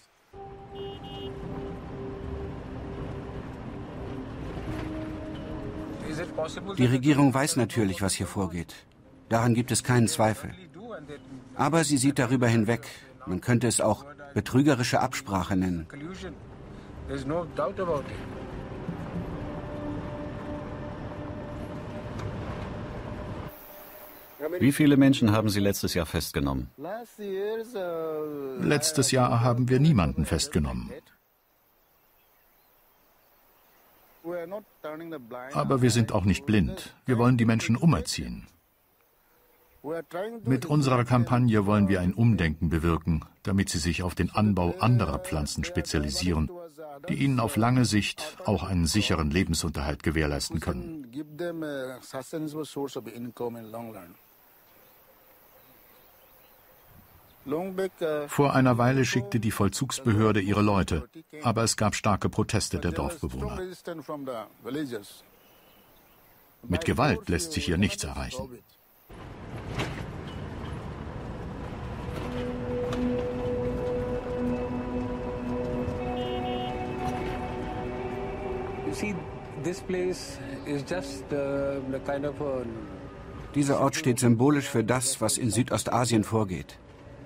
Die Regierung weiß natürlich, was hier vorgeht. Daran gibt es keinen Zweifel. Aber sie sieht darüber hinweg. Man könnte es auch betrügerische Absprache nennen. Wie viele Menschen haben Sie letztes Jahr festgenommen? Letztes Jahr haben wir niemanden festgenommen. Aber wir sind auch nicht blind. Wir wollen die Menschen umerziehen. Mit unserer Kampagne wollen wir ein Umdenken bewirken, damit sie sich auf den Anbau anderer Pflanzen spezialisieren, die ihnen auf lange Sicht auch einen sicheren Lebensunterhalt gewährleisten können. Vor einer Weile schickte die Vollzugsbehörde ihre Leute, aber es gab starke Proteste der Dorfbewohner. Mit Gewalt lässt sich hier nichts erreichen. Dieser Ort steht symbolisch für das, was in Südostasien vorgeht.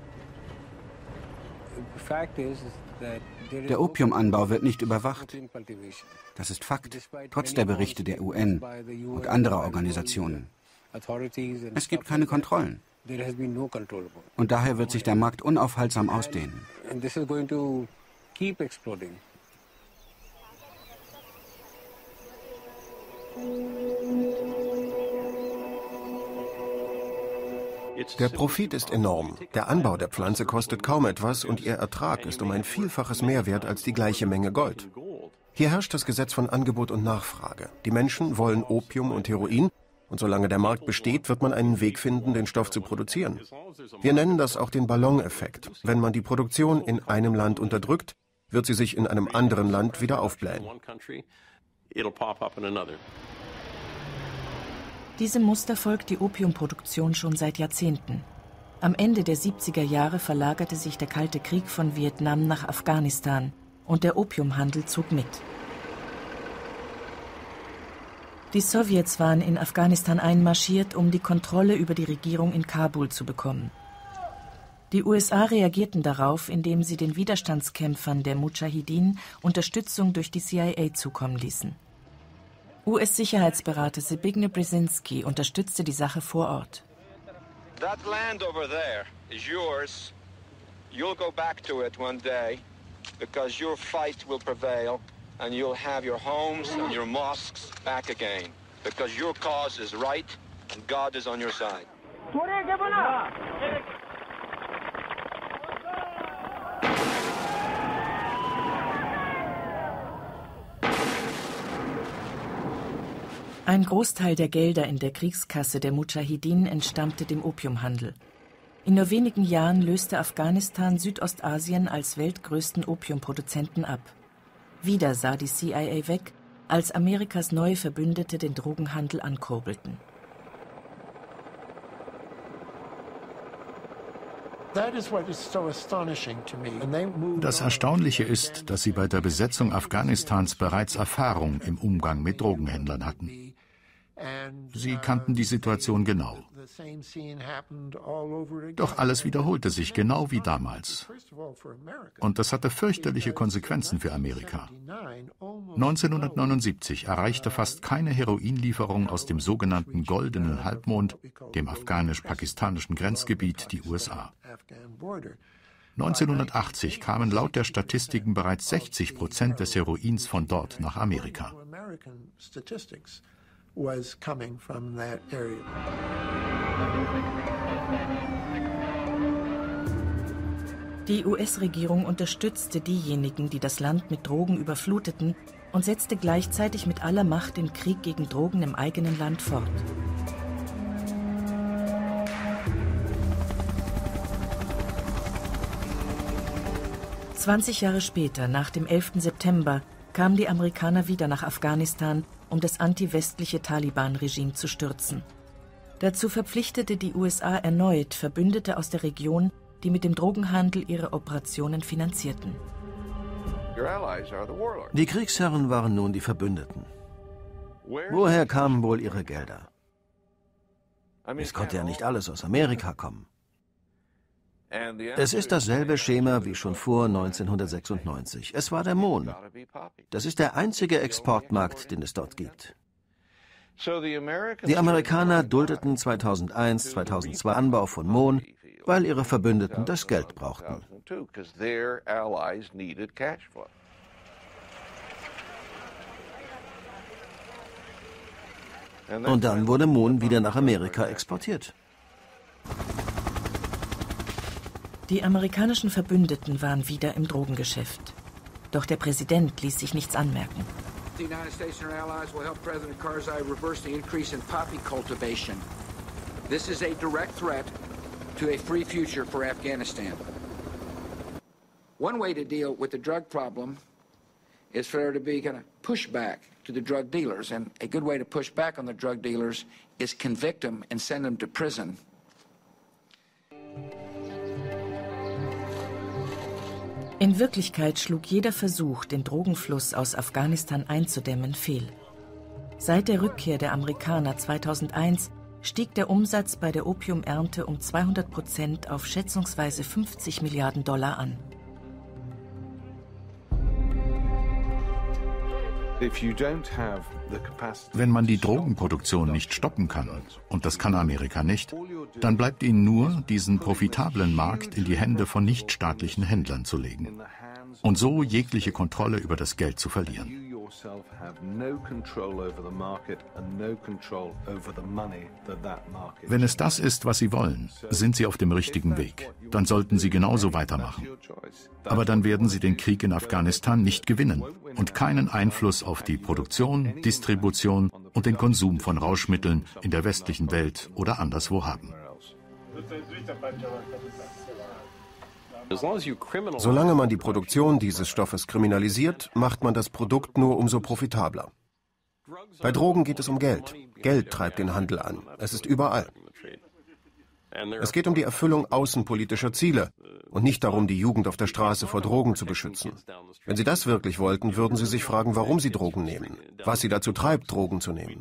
Der Opiumanbau wird nicht überwacht. Das ist Fakt, trotz der Berichte der U N und anderer Organisationen. Es gibt keine Kontrollen. Und daher wird sich der Markt unaufhaltsam ausdehnen. Der Profit ist enorm. Der Anbau der Pflanze kostet kaum etwas und ihr Ertrag ist um ein Vielfaches mehr wert als die gleiche Menge Gold. Hier herrscht das Gesetz von Angebot und Nachfrage. Die Menschen wollen Opium und Heroin und solange der Markt besteht, wird man einen Weg finden, den Stoff zu produzieren. Wir nennen das auch den Balloneffekt. Wenn man die Produktion in einem Land unterdrückt, wird sie sich in einem anderen Land wieder aufblähen. Diesem Muster folgt die Opiumproduktion schon seit Jahrzehnten. Am Ende der siebziger Jahre verlagerte sich der Kalte Krieg von Vietnam nach Afghanistan und der Opiumhandel zog mit. Die Sowjets waren in Afghanistan einmarschiert, um die Kontrolle über die Regierung in Kabul zu bekommen. Die U S A reagierten darauf, indem sie den Widerstandskämpfern der Mudschahidin Unterstützung durch die C I A zukommen ließen. U S-Sicherheitsberater Zbigniew Brzezinski unterstützte die Sache vor Ort. That land over there is yours. You'll go back to it one day because your fight will prevail and you'll have your homes and your mosques back again because your cause is right and God is on your side. Ein Großteil der Gelder in der Kriegskasse der Mudschahidin entstammte dem Opiumhandel. In nur wenigen Jahren löste Afghanistan Südostasien als weltgrößten Opiumproduzenten ab. Wieder sah die C I A weg, als Amerikas neue Verbündete den Drogenhandel ankurbelten. Das Erstaunliche ist, dass sie bei der Besetzung Afghanistans bereits Erfahrung im Umgang mit Drogenhändlern hatten. Sie kannten die Situation genau. Doch alles wiederholte sich genau wie damals. Und das hatte fürchterliche Konsequenzen für Amerika. neunzehnhundertneunundsiebzig erreichte fast keine Heroinlieferung aus dem sogenannten Goldenen Halbmond, dem afghanisch-pakistanischen Grenzgebiet, die U S A. neunzehnhundertachtzig kamen laut der Statistiken bereits sechzig Prozent des Heroins von dort nach Amerika. Die U S-Regierung unterstützte diejenigen, die das Land mit Drogen überfluteten, und setzte gleichzeitig mit aller Macht den Krieg gegen Drogen im eigenen Land fort. zwanzig Jahre später, nach dem elften September, kamen die Amerikaner wieder nach Afghanistan, um das anti-westliche Taliban-Regime zu stürzen. Dazu verpflichtete die U S A erneut Verbündete aus der Region, die mit dem Drogenhandel ihre Operationen finanzierten. Die Kriegsherren waren nun die Verbündeten. Woher kamen wohl ihre Gelder? Es konnte ja nicht alles aus Amerika kommen. Es ist dasselbe Schema wie schon vor neunzehnhundertsechsundneunzig. Es war der Mohn. Das ist der einzige Exportmarkt, den es dort gibt. Die Amerikaner duldeten zweitausendeins, zweitausendzwei Anbau von Mohn, weil ihre Verbündeten das Geld brauchten. Und dann wurde Mohn wieder nach Amerika exportiert. Die amerikanischen Verbündeten waren wieder im Drogengeschäft. Doch der Präsident ließ sich nichts anmerken. The United States and their allies will help President Karzai reverse the increase in poppy cultivation. This is a direct threat to a free future for Afghanistan. One way to deal with the drug problem is for there to be kind of pushback to the drug dealers. And a good way to push back on the drug dealers is convict them and send them to prison. In Wirklichkeit schlug jeder Versuch, den Drogenfluss aus Afghanistan einzudämmen, fehl. Seit der Rückkehr der Amerikaner zweitausendeins stieg der Umsatz bei der Opiumernte um zweihundert Prozent auf schätzungsweise fünfzig Milliarden Dollar an. Wenn man die Drogenproduktion nicht stoppen kann, und das kann Amerika nicht, dann bleibt ihnen nur, diesen profitablen Markt in die Hände von nichtstaatlichen Händlern zu legen und so jegliche Kontrolle über das Geld zu verlieren. Wenn es das ist, was sie wollen, sind sie auf dem richtigen Weg. Dann sollten sie genauso weitermachen. Aber dann werden sie den Krieg in Afghanistan nicht gewinnen und keinen Einfluss auf die Produktion, Distribution und den Konsum von Rauschmitteln in der westlichen Welt oder anderswo haben. Solange man die Produktion dieses Stoffes kriminalisiert, macht man das Produkt nur umso profitabler. Bei Drogen geht es um Geld. Geld treibt den Handel an. Es ist überall. Es geht um die Erfüllung außenpolitischer Ziele und nicht darum, die Jugend auf der Straße vor Drogen zu beschützen. Wenn Sie das wirklich wollten, würden Sie sich fragen, warum Sie Drogen nehmen, was Sie dazu treibt, Drogen zu nehmen.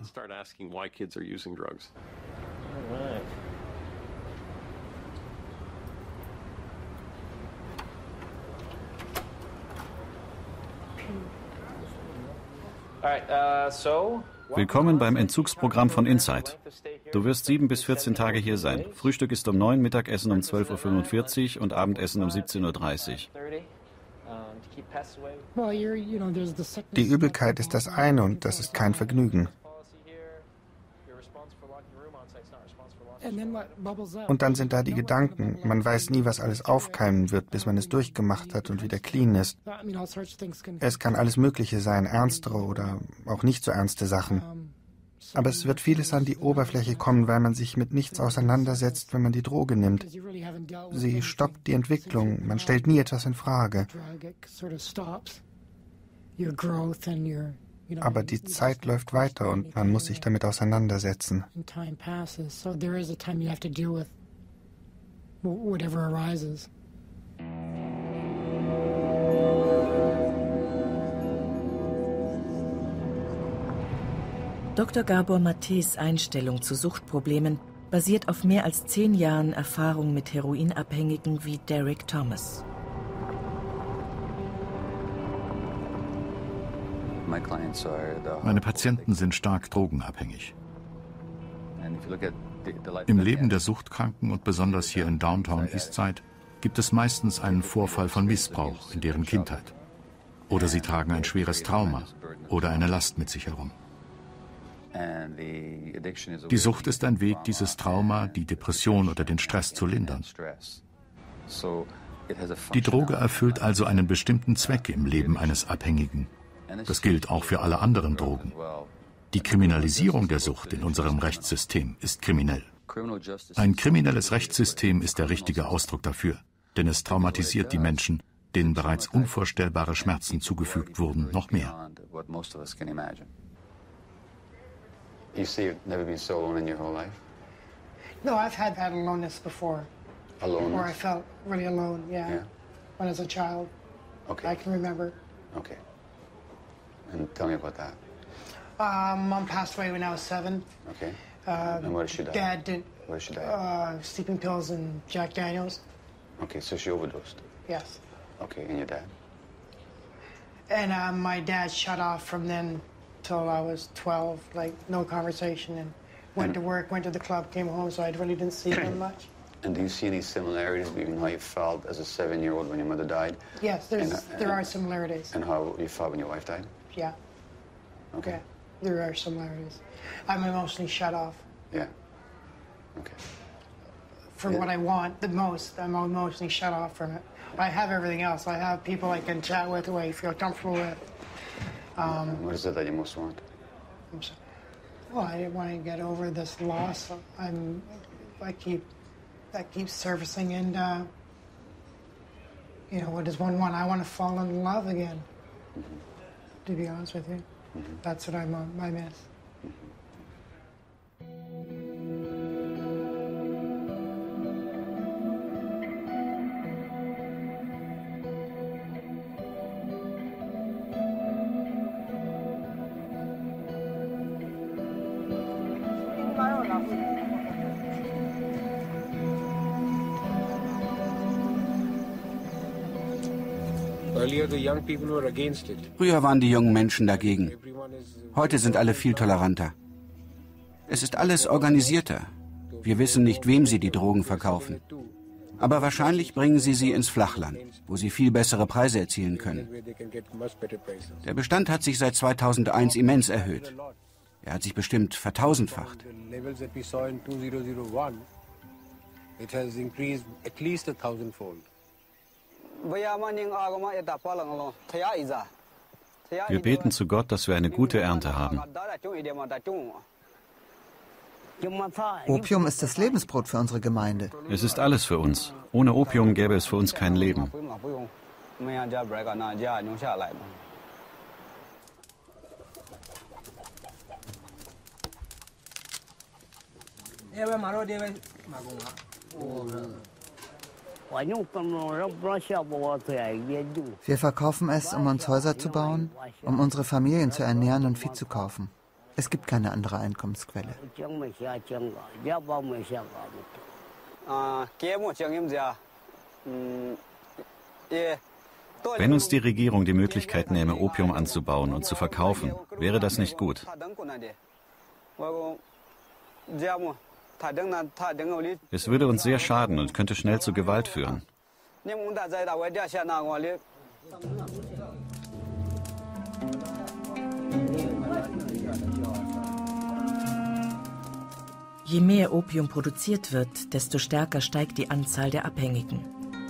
Willkommen beim Entzugsprogramm von Inside. Du wirst sieben bis vierzehn Tage hier sein. Frühstück ist um neun, Mittagessen um zwölf Uhr fünfundvierzig und Abendessen um siebzehn Uhr dreißig. Die Übelkeit ist das eine und das ist kein Vergnügen. Und dann sind da die Gedanken. Man weiß nie, was alles aufkeimen wird, bis man es durchgemacht hat und wieder clean ist. Es kann alles Mögliche sein, ernstere oder auch nicht so ernste Sachen. Aber es wird vieles an die Oberfläche kommen, weil man sich mit nichts auseinandersetzt, wenn man die Droge nimmt. Sie stoppt die Entwicklung, man stellt nie etwas in Frage. Aber die Zeit läuft weiter und man muss sich damit auseinandersetzen. Doktor Gabor Matés Einstellung zu Suchtproblemen basiert auf mehr als zehn Jahren Erfahrung mit Heroinabhängigen wie Derek Thomas. Meine Patienten sind stark drogenabhängig. Im Leben der Suchtkranken und besonders hier in Downtown Eastside gibt es meistens einen Vorfall von Missbrauch in deren Kindheit. Oder sie tragen ein schweres Trauma oder eine Last mit sich herum. Die Sucht ist ein Weg, dieses Trauma, die Depression oder den Stress zu lindern. Die Droge erfüllt also einen bestimmten Zweck im Leben eines Abhängigen. Das gilt auch für alle anderen Drogen. Die Kriminalisierung der Sucht in unserem Rechtssystem ist kriminell. Ein kriminelles Rechtssystem ist der richtige Ausdruck dafür, denn es traumatisiert die Menschen, denen bereits unvorstellbare Schmerzen zugefügt wurden, noch mehr. No, I've had, had aloneness before. Aloneness? Where I felt really alone, yeah. Yeah. When I was a child. Okay. I can remember. Okay. And tell me about that. Um, Mom passed away when I was seven. Okay. Um, and where did she die? Dad did. Where did she die? Uh, sleeping pills and Jack Daniels. Okay, so she overdosed. Yes. Okay, and your dad? And uh, my dad shut off from then till I was twelve, like no conversation, and went to work, went to the club, came home, so I really didn't see him much. And do you see any similarities between how you felt as a seven-year-old when your mother died? Yes, there's, and, uh, there are similarities. And how you felt when your wife died? Yeah. Okay. Yeah, there are similarities. I'm emotionally shut off. Yeah. Okay. For yeah. what I want the most, I'm emotionally shut off from it. I have everything else. I have people I can chat with who I feel comfortable with. Um, what is it that you most want? I'm sorry. Well, I want to get over this loss. I'm, I keep, I keep surfacing, and uh, you know, what does one want? I want to fall in love again. Mm-hmm. To be honest with you, mm-hmm. That's what I'm, uh, I miss. Mm-hmm. Früher waren die jungen Menschen dagegen. Heute sind alle viel toleranter. Es ist alles organisierter. Wir wissen nicht, wem sie die Drogen verkaufen. Aber wahrscheinlich bringen sie sie ins Flachland, wo sie viel bessere Preise erzielen können. Der Bestand hat sich seit zweitausendeins immens erhöht. Er hat sich bestimmt vertausendfacht. Wir beten zu Gott, dass wir eine gute Ernte haben. Opium ist das Lebensbrot für unsere Gemeinde. Es ist alles für uns. Ohne Opium gäbe es für uns kein Leben. Wir verkaufen es, um uns Häuser zu bauen, um unsere Familien zu ernähren und Vieh zu kaufen. Es gibt keine andere Einkommensquelle. Wenn uns die Regierung die Möglichkeit nähme, Opium anzubauen und zu verkaufen, wäre das nicht gut. Es würde uns sehr schaden und könnte schnell zu Gewalt führen. Je mehr Opium produziert wird, desto stärker steigt die Anzahl der Abhängigen.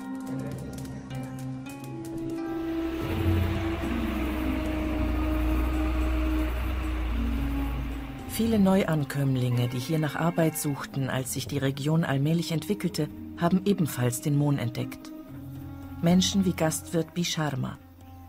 Viele Neuankömmlinge, die hier nach Arbeit suchten, als sich die Region allmählich entwickelte, haben ebenfalls den Mon entdeckt. Menschen wie Gastwirt Bisharma.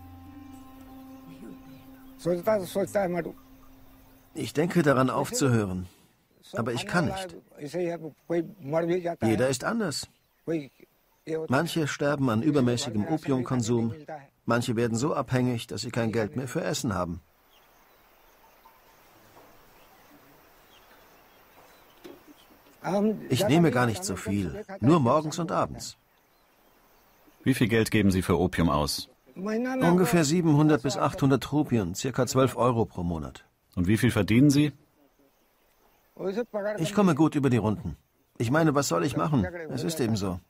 Ich denke daran aufzuhören, aber ich kann nicht. Jeder ist anders. Manche sterben an übermäßigem Opiumkonsum, manche werden so abhängig, dass sie kein Geld mehr für Essen haben. Ich nehme gar nicht so viel, nur morgens und abends. Wie viel Geld geben Sie für Opium aus? Ungefähr siebenhundert bis achthundert Rupien, circa zwölf Euro pro Monat. Und wie viel verdienen Sie? Ich komme gut über die Runden. Ich meine, was soll ich machen? Es ist eben so.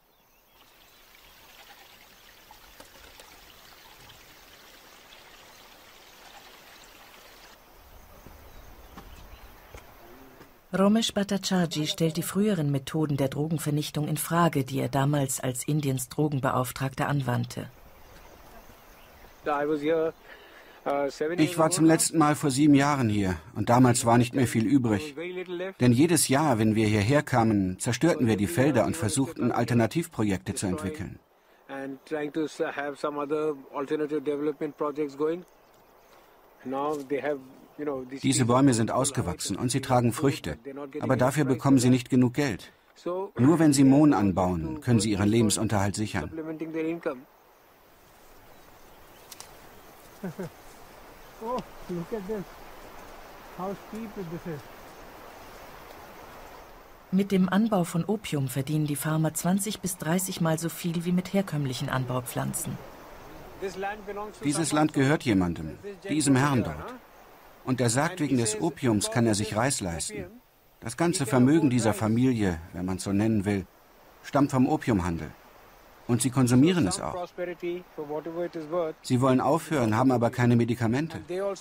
Romesh Bhattacharjee stellt die früheren Methoden der Drogenvernichtung in Frage, die er damals als Indiens Drogenbeauftragter anwandte. Ich war zum letzten Mal vor sieben Jahren hier und damals war nicht mehr viel übrig. Denn jedes Jahr, wenn wir hierher kamen, zerstörten wir die Felder und versuchten, Alternativprojekte zu entwickeln. Diese Bäume sind ausgewachsen und sie tragen Früchte, aber dafür bekommen sie nicht genug Geld. Nur wenn sie Mohn anbauen, können sie ihren Lebensunterhalt sichern. Oh, look at this. How steep this is. Mit dem Anbau von Opium verdienen die Farmer zwanzig bis dreißig Mal so viel wie mit herkömmlichen Anbaupflanzen. Dieses Land gehört jemandem, diesem Herrn dort. Und er sagt, wegen des Opiums kann er sich Reis leisten. Das ganze Vermögen dieser Familie, wenn man es so nennen will, stammt vom Opiumhandel. Und sie konsumieren es auch. Sie wollen aufhören, haben aber keine Medikamente.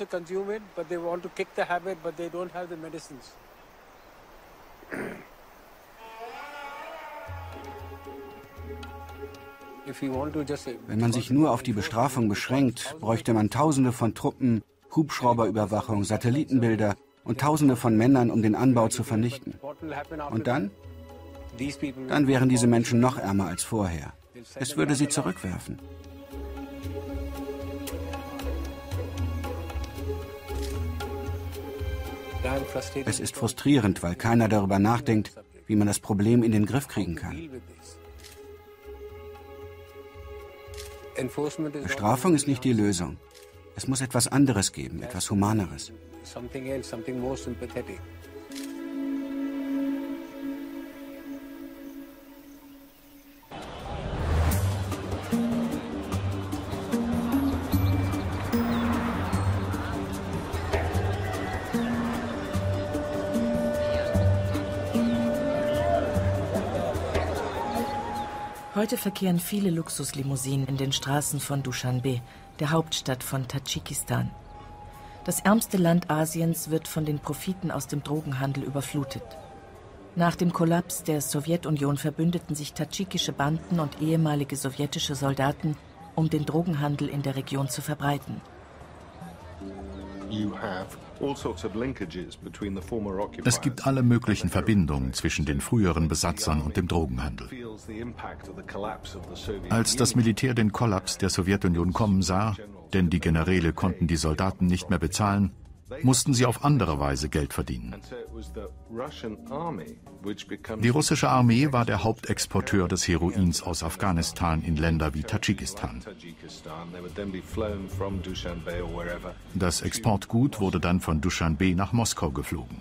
Wenn man sich nur auf die Bestrafung beschränkt, bräuchte man Tausende von Truppen, Hubschrauberüberwachung, Satellitenbilder und Tausende von Männern, um den Anbau zu vernichten. Und dann? Dann wären diese Menschen noch ärmer als vorher. Es würde sie zurückwerfen. Es ist frustrierend, weil keiner darüber nachdenkt, wie man das Problem in den Griff kriegen kann. Bestrafung ist nicht die Lösung. Es muss etwas anderes geben, etwas Humaneres. Heute verkehren viele Luxuslimousinen in den Straßen von Duschanbe, der Hauptstadt von Tadschikistan. Das ärmste Land Asiens wird von den Profiten aus dem Drogenhandel überflutet. Nach dem Kollaps der Sowjetunion verbündeten sich tadschikische Banden und ehemalige sowjetische Soldaten, um den Drogenhandel in der Region zu verbreiten. Es gibt alle möglichen Verbindungen zwischen den früheren Besatzern und dem Drogenhandel. Als das Militär den Kollaps der Sowjetunion kommen sah, denn die Generäle konnten die Soldaten nicht mehr bezahlen, mussten sie auf andere Weise Geld verdienen. Die russische Armee war der Hauptexporteur des Heroins aus Afghanistan in Länder wie Tadschikistan. Das Exportgut wurde dann von Duschanbe nach Moskau geflogen.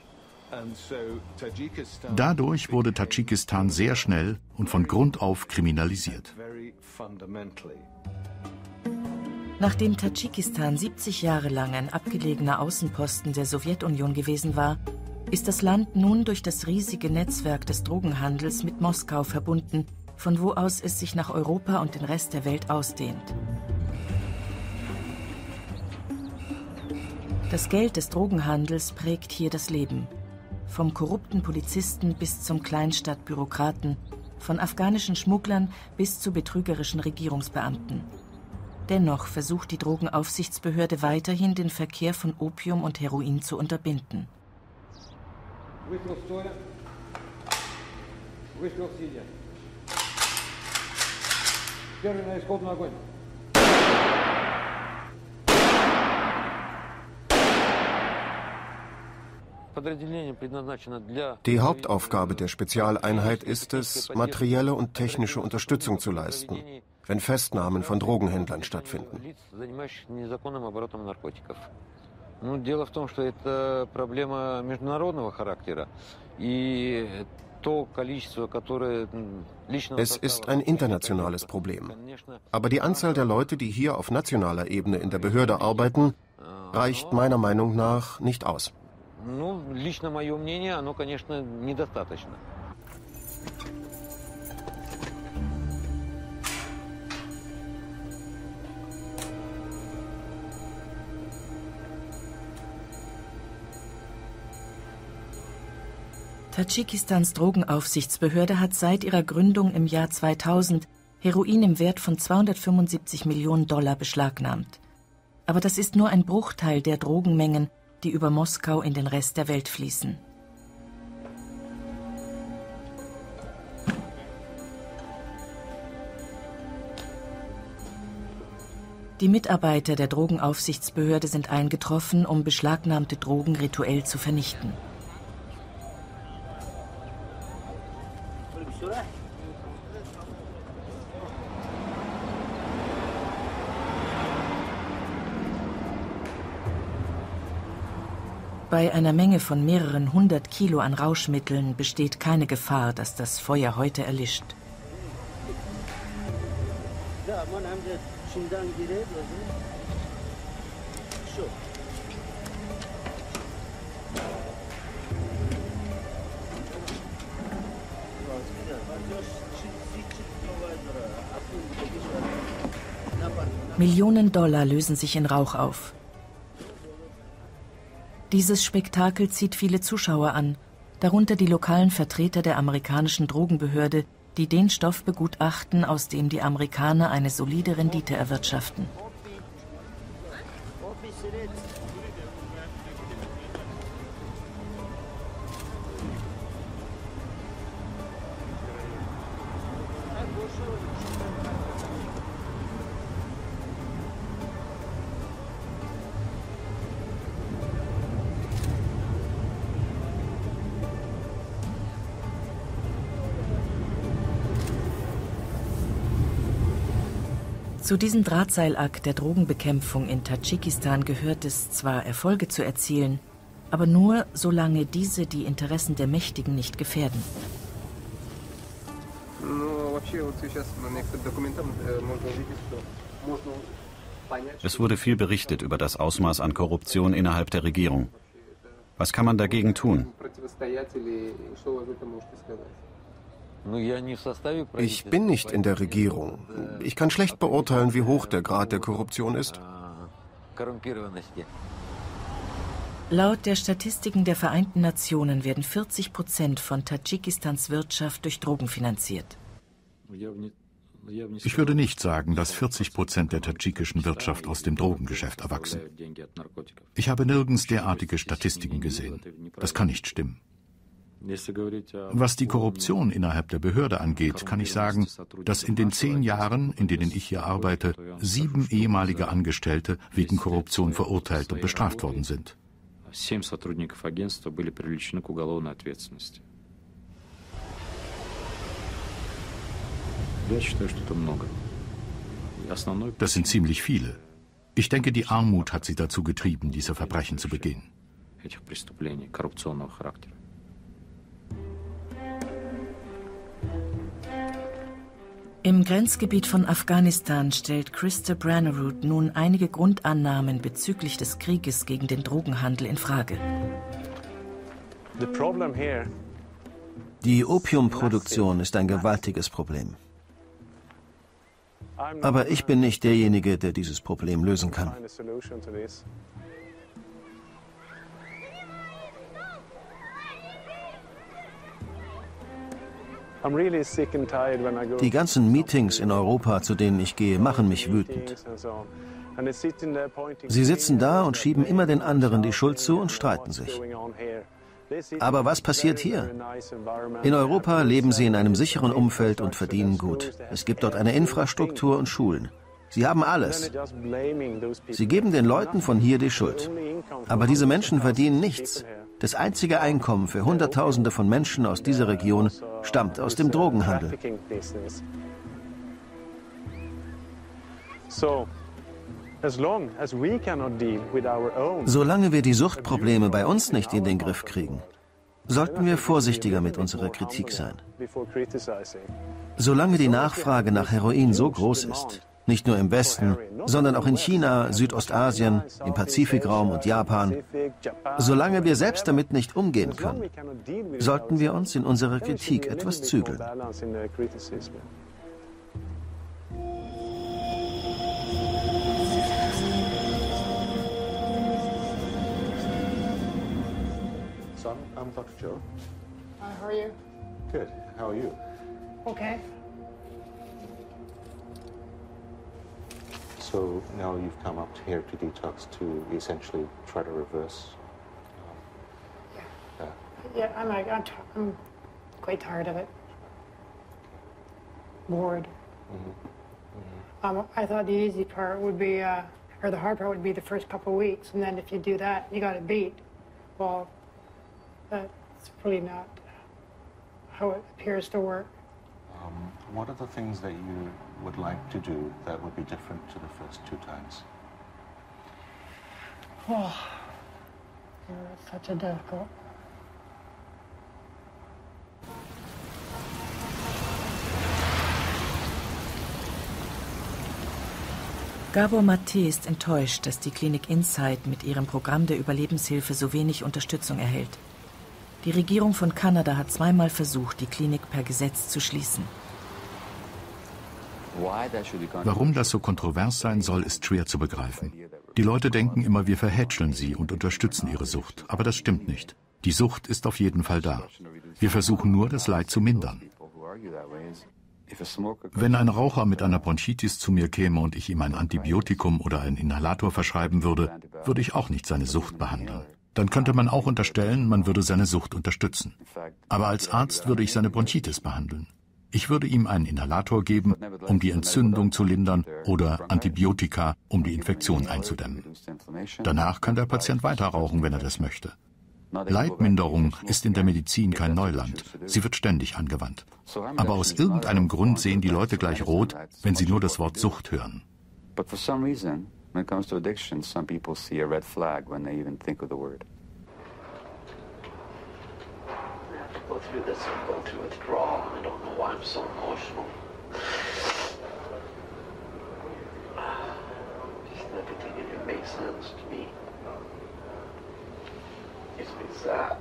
Dadurch wurde Tadschikistan sehr schnell und von Grund auf kriminalisiert. Nachdem Tadschikistan siebzig Jahre lang ein abgelegener Außenposten der Sowjetunion gewesen war, ist das Land nun durch das riesige Netzwerk des Drogenhandels mit Moskau verbunden, von wo aus es sich nach Europa und den Rest der Welt ausdehnt. Das Geld des Drogenhandels prägt hier das Leben. Vom korrupten Polizisten bis zum Kleinstadtbürokraten, von afghanischen Schmugglern bis zu betrügerischen Regierungsbeamten. Dennoch versucht die Drogenaufsichtsbehörde weiterhin, den Verkehr von Opium und Heroin zu unterbinden. Die Hauptaufgabe der Spezialeinheit ist es, materielle und technische Unterstützung zu leisten, wenn Festnahmen von Drogenhändlern stattfinden. Es ist ein internationales Problem. Aber die Anzahl der Leute, die hier auf nationaler Ebene in der Behörde arbeiten, reicht meiner Meinung nach nicht aus. Tadschikistans Drogenaufsichtsbehörde hat seit ihrer Gründung im Jahr zweitausend Heroin im Wert von zweihundertfünfundsiebzig Millionen Dollar beschlagnahmt. Aber das ist nur ein Bruchteil der Drogenmengen, die über Moskau in den Rest der Welt fließen. Die Mitarbeiter der Drogenaufsichtsbehörde sind eingetroffen, um beschlagnahmte Drogen rituell zu vernichten. Bei einer Menge von mehreren hundert Kilo an Rauschmitteln besteht keine Gefahr, dass das Feuer heute erlischt. Millionen Dollar lösen sich in Rauch auf. Dieses Spektakel zieht viele Zuschauer an, darunter die lokalen Vertreter der amerikanischen Drogenbehörde, die den Stoff begutachten, aus dem die Amerikaner eine solide Rendite erwirtschaften. Zu diesem Drahtseilakt der Drogenbekämpfung in Tadschikistan gehört es zwar, Erfolge zu erzielen, aber nur, solange diese die Interessen der Mächtigen nicht gefährden. Es wurde viel berichtet über das Ausmaß an Korruption innerhalb der Regierung. Was kann man dagegen tun? Ich bin nicht in der Regierung. Ich kann schlecht beurteilen, wie hoch der Grad der Korruption ist. Laut der Statistiken der Vereinten Nationen werden vierzig Prozent von Tadschikistans Wirtschaft durch Drogen finanziert. Ich würde nicht sagen, dass vierzig Prozent der tadschikischen Wirtschaft aus dem Drogengeschäft erwachsen. Ich habe nirgends derartige Statistiken gesehen. Das kann nicht stimmen. Was die Korruption innerhalb der Behörde angeht, kann ich sagen, dass in den zehn Jahren, in denen ich hier arbeite, sieben ehemalige Angestellte wegen Korruption verurteilt und bestraft worden sind. Das sind ziemlich viele. Ich denke, die Armut hat sie dazu getrieben, diese Verbrechen zu begehen. Im Grenzgebiet von Afghanistan stellt Christa Brannerud nun einige Grundannahmen bezüglich des Krieges gegen den Drogenhandel in Frage. Die Opiumproduktion ist ein gewaltiges Problem. Aber ich bin nicht derjenige, der dieses Problem lösen kann. Die ganzen Meetings in Europa, zu denen ich gehe, machen mich wütend. Sie sitzen da und schieben immer den anderen die Schuld zu und streiten sich. Aber was passiert hier? In Europa leben sie in einem sicheren Umfeld und verdienen gut. Es gibt dort eine Infrastruktur und Schulen. Sie haben alles. Sie geben den Leuten von hier die Schuld. Aber diese Menschen verdienen nichts. Das einzige Einkommen für Hunderttausende von Menschen aus dieser Region stammt aus dem Drogenhandel. Solange wir die Suchtprobleme bei uns nicht in den Griff kriegen, sollten wir vorsichtiger mit unserer Kritik sein. Solange die Nachfrage nach Heroin so groß ist, nicht nur im Westen, sondern auch in China, Südostasien, im Pazifikraum und Japan. Solange wir selbst damit nicht umgehen können, sollten wir uns in unserer Kritik etwas zügeln. Son, I'm Doctor Joe. Hi, how are you? Good. How are you? Okay. So now you've come up here to detox to essentially try to reverse. Um, yeah. Uh, yeah, I'm like I'm, t I'm quite tired of it. Bored. Mm-hmm. Mm-hmm. Um, I thought the easy part would be, uh, or the hard part would be the first couple of weeks, and then if you do that, you got it beat. Well, that's really not how it appears to work. Um, what are the things that you would like to do that would be different to the first two times? Oh, it's such a difficult. Gabor Maté ist enttäuscht, dass die Klinik Insight mit ihrem Programm der Überlebenshilfe so wenig Unterstützung erhält. Die Regierung von Kanada hat zweimal versucht, die Klinik per Gesetz zu schließen. Warum das so kontrovers sein soll, ist schwer zu begreifen. Die Leute denken immer, wir verhätscheln sie und unterstützen ihre Sucht. Aber das stimmt nicht. Die Sucht ist auf jeden Fall da. Wir versuchen nur, das Leid zu mindern. Wenn ein Raucher mit einer Bronchitis zu mir käme und ich ihm ein Antibiotikum oder einen Inhalator verschreiben würde, würde ich auch nicht seine Sucht behandeln. Dann könnte man auch unterstellen, man würde seine Sucht unterstützen. Aber als Arzt würde ich seine Bronchitis behandeln. Ich würde ihm einen Inhalator geben, um die Entzündung zu lindern, oder Antibiotika, um die Infektion einzudämmen. Danach kann der Patient weiter rauchen, wenn er das möchte. Leidminderung ist in der Medizin kein Neuland. Sie wird ständig angewandt. Aber aus irgendeinem Grund sehen die Leute gleich rot, wenn sie nur das Wort Sucht hören. When it comes to addiction, some people see a red flag when they even think of the word. I have to go through this and go through withdrawal. I don't know why I'm so emotional. Just everything in it makes sense to me. It's been sad.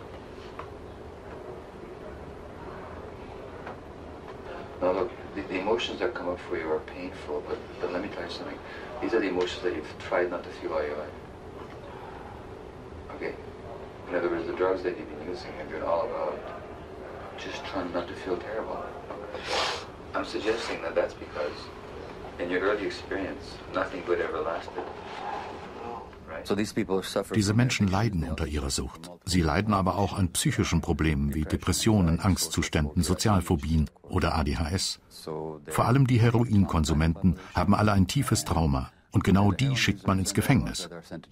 Now look, the, the emotions that come up for you are painful, but, but let me tell you something. These are the emotions that you've tried not to feel all your life. Okay? In other words, the drugs that you've been using have been all about just trying not to feel terrible. I'm suggesting that that's because in your early experience, nothing good ever lasted. Diese Menschen leiden unter ihrer Sucht. Sie leiden aber auch an psychischen Problemen wie Depressionen, Angstzuständen, Sozialphobien oder A D H S. Vor allem die Heroinkonsumenten haben alle ein tiefes Trauma. Und genau die schickt man ins Gefängnis.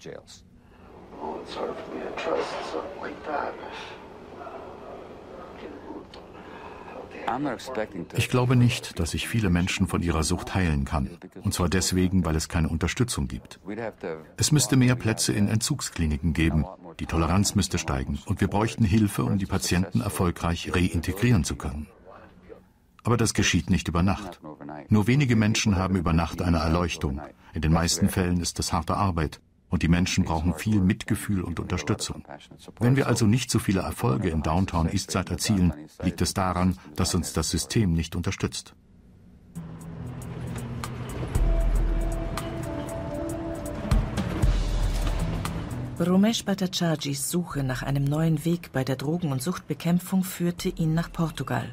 Ich glaube nicht, dass ich viele Menschen von ihrer Sucht heilen kann. Und zwar deswegen, weil es keine Unterstützung gibt. Es müsste mehr Plätze in Entzugskliniken geben. Die Toleranz müsste steigen. Und wir bräuchten Hilfe, um die Patienten erfolgreich reintegrieren zu können. Aber das geschieht nicht über Nacht. Nur wenige Menschen haben über Nacht eine Erleuchtung. In den meisten Fällen ist es harte Arbeit. Und die Menschen brauchen viel Mitgefühl und Unterstützung. Wenn wir also nicht so viele Erfolge in Downtown Eastside erzielen, liegt es daran, dass uns das System nicht unterstützt. Romesh Bhattacharjis Suche nach einem neuen Weg bei der Drogen- und Suchtbekämpfung führte ihn nach Portugal.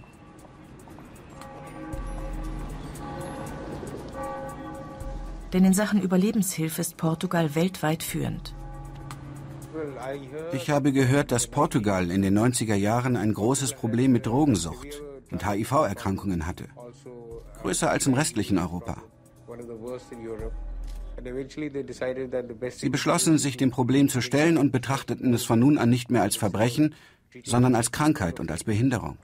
Denn in Sachen Überlebenshilfe ist Portugal weltweit führend. Ich habe gehört, dass Portugal in den neunziger Jahren ein großes Problem mit Drogensucht und H I V-Erkrankungen hatte. Größer als im restlichen Europa. Sie beschlossen, sich dem Problem zu stellen und betrachteten es von nun an nicht mehr als Verbrechen, sondern als Krankheit und als Behinderung.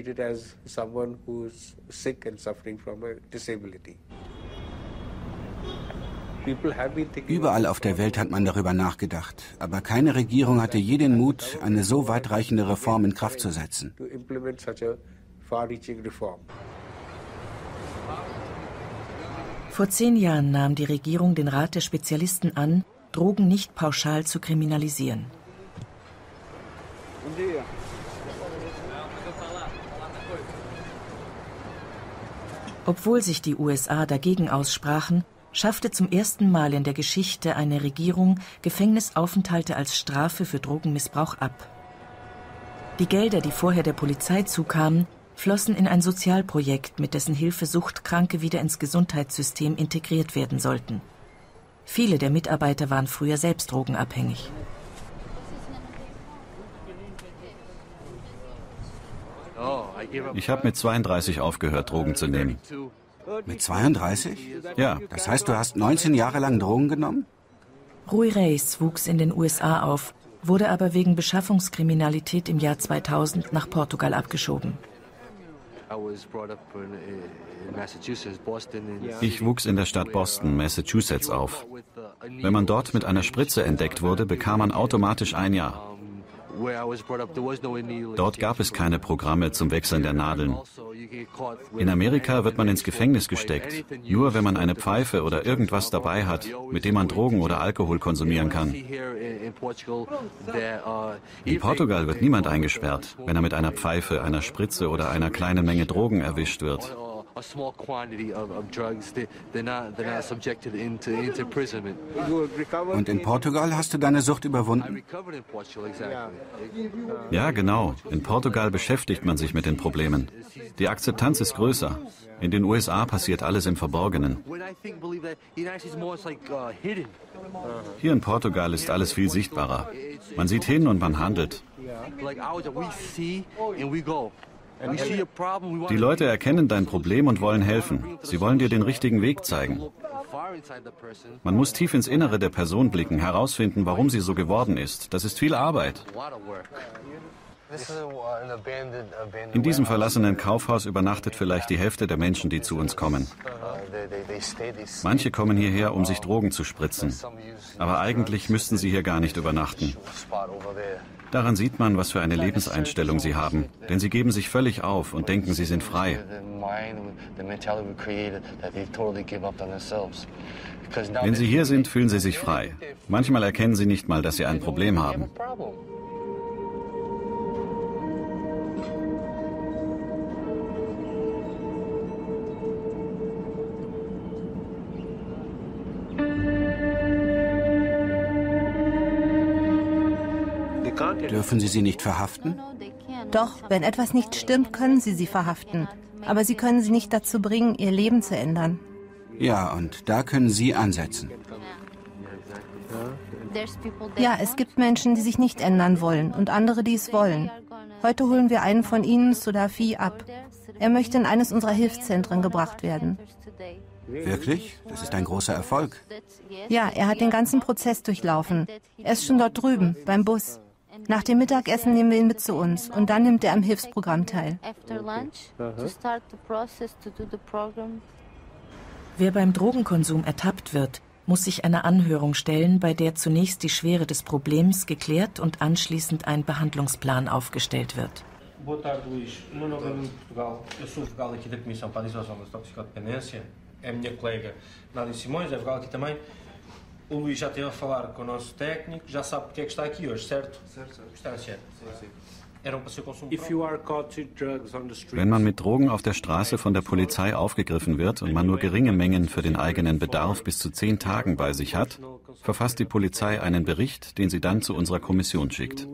Überall auf der Welt hat man darüber nachgedacht, aber keine Regierung hatte je den Mut, eine so weitreichende Reform in Kraft zu setzen. Vor zehn Jahren nahm die Regierung den Rat der Spezialisten an, Drogen nicht pauschal zu kriminalisieren. Obwohl sich die U S A dagegen aussprachen, schaffte zum ersten Mal in der Geschichte eine Regierung Gefängnisaufenthalte als Strafe für Drogenmissbrauch ab. Die Gelder, die vorher der Polizei zukamen, flossen in ein Sozialprojekt, mit dessen Hilfe Suchtkranke wieder ins Gesundheitssystem integriert werden sollten. Viele der Mitarbeiter waren früher selbst drogenabhängig. Ich habe mit zweiunddreißig aufgehört, Drogen zu nehmen. Mit zweiunddreißig? Ja. Das heißt, du hast neunzehn Jahre lang Drogen genommen? Rui Reis wuchs in den U S A auf, wurde aber wegen Beschaffungskriminalität im Jahr zweitausend nach Portugal abgeschoben. Ich wuchs in der Stadt Boston, Massachusetts auf. Wenn man dort mit einer Spritze entdeckt wurde, bekam man automatisch ein Jahr. Dort gab es keine Programme zum Wechseln der Nadeln. In Amerika wird man ins Gefängnis gesteckt, nur wenn man eine Pfeife oder irgendwas dabei hat, mit dem man Drogen oder Alkohol konsumieren kann. In Portugal wird niemand eingesperrt, wenn er mit einer Pfeife, einer Spritze oder einer kleinen Menge Drogen erwischt wird. Und in Portugal hast du deine Sucht überwunden? Ja, genau. In Portugal beschäftigt man sich mit den Problemen. Die Akzeptanz ist größer. In den U S A passiert alles im Verborgenen. Hier in Portugal ist alles viel sichtbarer. Man sieht hin und man handelt. Die Leute erkennen dein Problem und wollen helfen. Sie wollen dir den richtigen Weg zeigen. Man muss tief ins Innere der Person blicken, herausfinden, warum sie so geworden ist. Das ist viel Arbeit. In diesem verlassenen Kaufhaus übernachtet vielleicht die Hälfte der Menschen, die zu uns kommen. Manche kommen hierher, um sich Drogen zu spritzen. Aber eigentlich müssten sie hier gar nicht übernachten. Daran sieht man, was für eine Lebenseinstellung sie haben. Denn sie geben sich völlig auf und denken, sie sind frei. Wenn sie hier sind, fühlen sie sich frei. Manchmal erkennen sie nicht mal, dass sie ein Problem haben. Dürfen Sie sie nicht verhaften? Doch, wenn etwas nicht stimmt, können Sie sie verhaften. Aber Sie können sie nicht dazu bringen, ihr Leben zu ändern. Ja, und da können Sie ansetzen. Ja, es gibt Menschen, die sich nicht ändern wollen und andere, die es wollen. Heute holen wir einen von ihnen, Sudafi, ab. Er möchte in eines unserer Hilfszentren gebracht werden. Wirklich? Das ist ein großer Erfolg. Ja, er hat den ganzen Prozess durchlaufen. Er ist schon dort drüben, beim Bus. Nach dem Mittagessen nehmen wir ihn mit zu uns und dann nimmt er am Hilfsprogramm teil. Wer beim Drogenkonsum ertappt wird, muss sich einer Anhörung stellen, bei der zunächst die Schwere des Problems geklärt und anschließend ein Behandlungsplan aufgestellt wird. Boa tarde, Luís. O meu nome é Nuno Portugal. Eu sou vogal aqui da Comissão para a Dissolução das Toxicodependência. É a minha colega Nádia Simões, é vogal aqui também. O Luís já esteve a falar com o nosso técnico, já sabe porque é que está aqui hoje, certo? Certo, certo. Está certo. Sim, sim. Wenn man mit Drogen auf der Straße von der Polizei aufgegriffen wird und man nur geringe Mengen für den eigenen Bedarf bis zu zehn Tagen bei sich hat, verfasst die Polizei einen Bericht, den sie dann zu unserer Kommission schickt.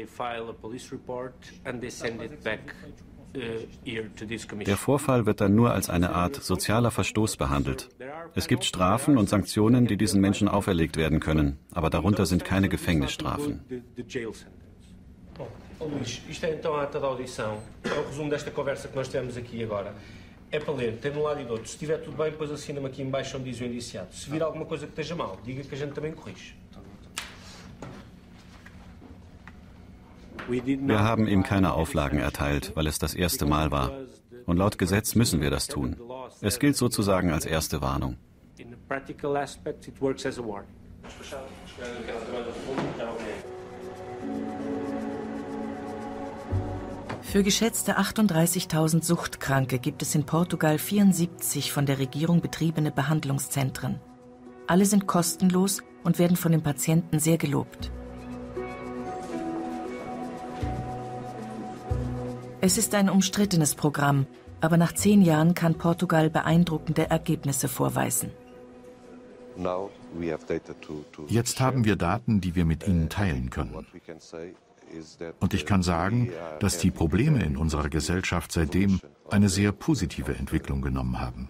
Der Vorfall wird dann nur als eine Art sozialer Verstoß behandelt. Es gibt Strafen und Sanktionen, die diesen Menschen auferlegt werden können, aber darunter sind keine Gefängnisstrafen. Oh, Luís, isto é então a ata da audição, é o resumo desta conversa que nós tivemos aqui agora. É para ler, tem de um lado e do outro. Se estiver tudo bem, depois assina-me aqui em baixo onde diz o indiciado. Se vir alguma coisa que esteja mal, diga que a gente também corrige. Wir haben ihm keine Auflagen erteilt, weil es das erste Mal war. Und laut Gesetz müssen wir das tun. Es gilt sozusagen als erste Warnung. Für geschätzte achtunddreißigtausend Suchtkranke gibt es in Portugal vierundsiebzig von der Regierung betriebene Behandlungszentren. Alle sind kostenlos und werden von den Patienten sehr gelobt. Es ist ein umstrittenes Programm, aber nach zehn Jahren kann Portugal beeindruckende Ergebnisse vorweisen. Jetzt haben wir Daten, die wir mit Ihnen teilen können. Und ich kann sagen, dass die Probleme in unserer Gesellschaft seitdem eine sehr positive Entwicklung genommen haben.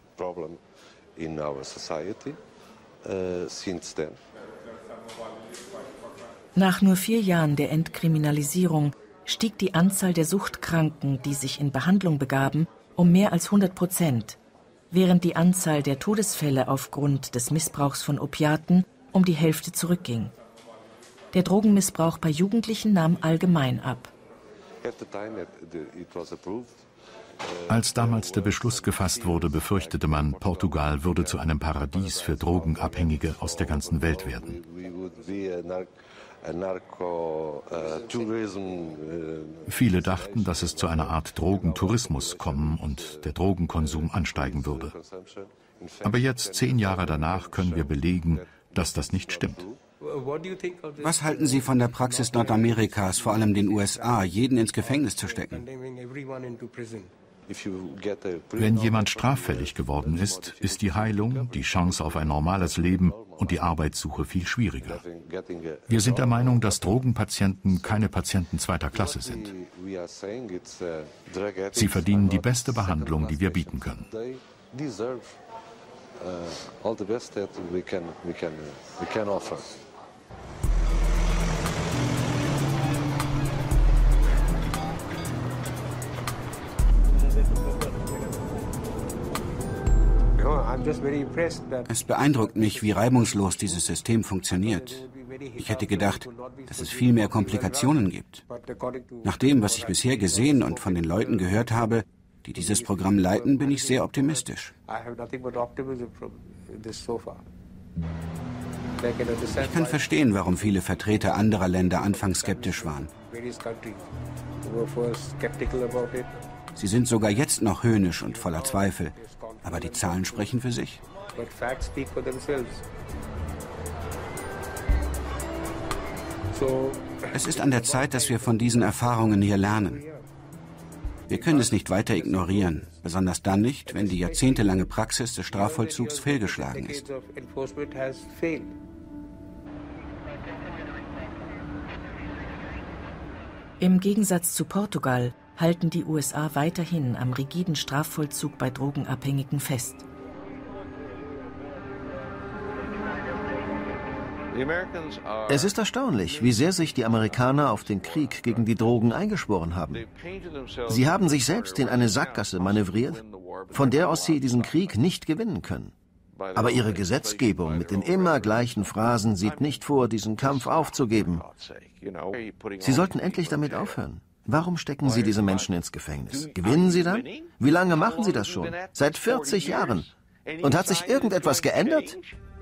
Nach nur vier Jahren der Entkriminalisierung stieg die Anzahl der Suchtkranken, die sich in Behandlung begaben, um mehr als hundert Prozent. während die Anzahl der Todesfälle aufgrund des Missbrauchs von Opiaten um die Hälfte zurückging. Der Drogenmissbrauch bei Jugendlichen nahm allgemein ab. Als damals der Beschluss gefasst wurde, befürchtete man, Portugal würde zu einem Paradies für Drogenabhängige aus der ganzen Welt werden. Viele dachten, dass es zu einer Art Drogentourismus kommen und der Drogenkonsum ansteigen würde. Aber jetzt, zehn Jahre danach, können wir belegen, dass das nicht stimmt. Was halten Sie von der Praxis Nordamerikas, vor allem den U S A, jeden ins Gefängnis zu stecken? Wenn jemand straffällig geworden ist, ist die Heilung, die Chance auf ein normales Leben und die Arbeitssuche viel schwieriger. Wir sind der Meinung, dass Drogenpatienten keine Patienten zweiter Klasse sind. Sie verdienen die beste Behandlung, die wir bieten können. Es beeindruckt mich, wie reibungslos dieses System funktioniert. Ich hätte gedacht, dass es viel mehr Komplikationen gibt. Nach dem, was ich bisher gesehen und von den Leuten gehört habe, die dieses Programm leiten, bin ich sehr optimistisch. Ich kann verstehen, warum viele Vertreter anderer Länder anfangs skeptisch waren. Sie sind sogar jetzt noch höhnisch und voller Zweifel. Aber die Zahlen sprechen für sich. Es ist an der Zeit, dass wir von diesen Erfahrungen hier lernen. Wir können es nicht weiter ignorieren, besonders dann nicht, wenn die jahrzehntelange Praxis des Strafvollzugs fehlgeschlagen ist. Im Gegensatz zu Portugal halten die U S A weiterhin am rigiden Strafvollzug bei Drogenabhängigen fest. Es ist erstaunlich, wie sehr sich die Amerikaner auf den Krieg gegen die Drogen eingeschworen haben. Sie haben sich selbst in eine Sackgasse manövriert, von der aus sie diesen Krieg nicht gewinnen können. Aber ihre Gesetzgebung mit den immer gleichen Phrasen sieht nicht vor, diesen Kampf aufzugeben. Sie sollten endlich damit aufhören. Warum stecken Sie diese Menschen ins Gefängnis? Gewinnen Sie dann? Wie lange machen Sie das schon? Seit vierzig Jahren. Und hat sich irgendetwas geändert?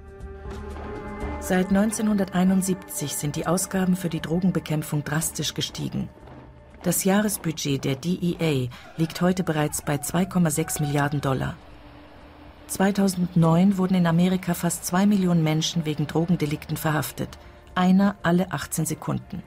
Seit neunzehnhunderteinundsiebzig sind die Ausgaben für die Drogenbekämpfung drastisch gestiegen. Das Jahresbudget der D E A liegt heute bereits bei zwei Komma sechs Milliarden Dollar. zweitausendneun wurden in Amerika fast zwei Millionen Menschen wegen Drogendelikten verhaftet. Einer alle achtzehn Sekunden.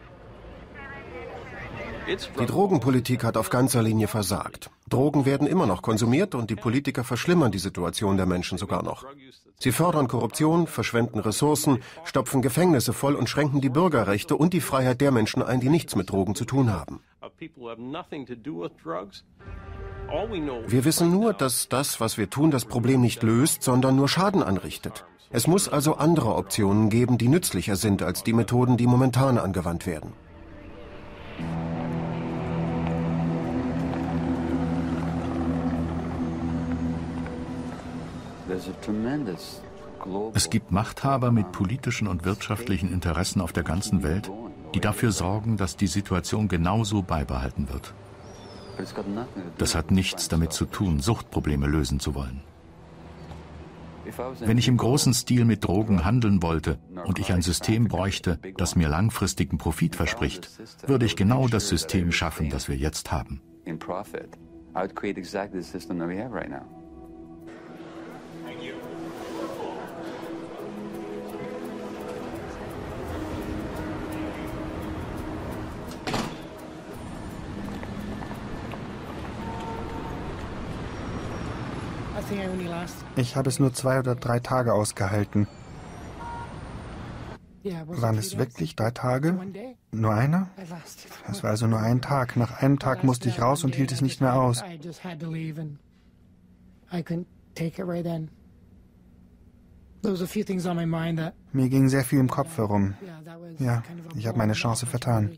Die Drogenpolitik hat auf ganzer Linie versagt. Drogen werden immer noch konsumiert und die Politiker verschlimmern die Situation der Menschen sogar noch. Sie fördern Korruption, verschwenden Ressourcen, stopfen Gefängnisse voll und schränken die Bürgerrechte und die Freiheit der Menschen ein, die nichts mit Drogen zu tun haben. Wir wissen nur, dass das, was wir tun, das Problem nicht löst, sondern nur Schaden anrichtet. Es muss also andere Optionen geben, die nützlicher sind als die Methoden, die momentan angewandt werden. Es gibt Machthaber mit politischen und wirtschaftlichen Interessen auf der ganzen Welt, die dafür sorgen, dass die Situation genauso beibehalten wird. Das hat nichts damit zu tun, Suchtprobleme lösen zu wollen. Wenn ich im großen Stil mit Drogen handeln wollte und ich ein System bräuchte, das mir langfristigen Profit verspricht, würde ich genau das System schaffen, das wir jetzt haben. Ich habe es nur zwei oder drei Tage ausgehalten. Waren es wirklich drei Tage? Nur einer? Es war also nur ein Tag. Nach einem Tag musste ich raus und hielt es nicht mehr aus. Mir ging sehr viel im Kopf herum. Ja, ich habe meine Chance vertan.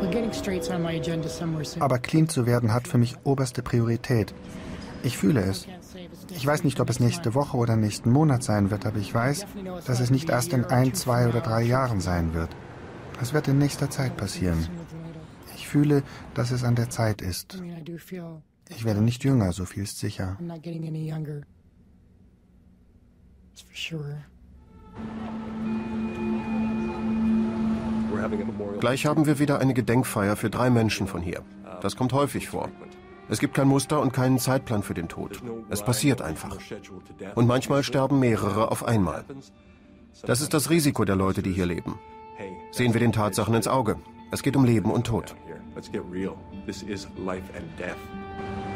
Aber clean zu werden hat für mich oberste Priorität. Ich fühle es. Ich weiß nicht, ob es nächste Woche oder nächsten Monat sein wird, aber ich weiß, dass es nicht erst in ein, zwei oder drei Jahren sein wird. Es wird in nächster Zeit passieren. Ich fühle, dass es an der Zeit ist. Ich werde nicht jünger, so viel ist sicher. Gleich haben wir wieder eine Gedenkfeier für drei Menschen von hier. Das kommt häufig vor. Es gibt kein Muster und keinen Zeitplan für den Tod. Es passiert einfach. Und manchmal sterben mehrere auf einmal. Das ist das Risiko der Leute, die hier leben. Sehen wir den Tatsachen ins Auge. Es geht um Leben und Tod. Let's get real. This is life and death.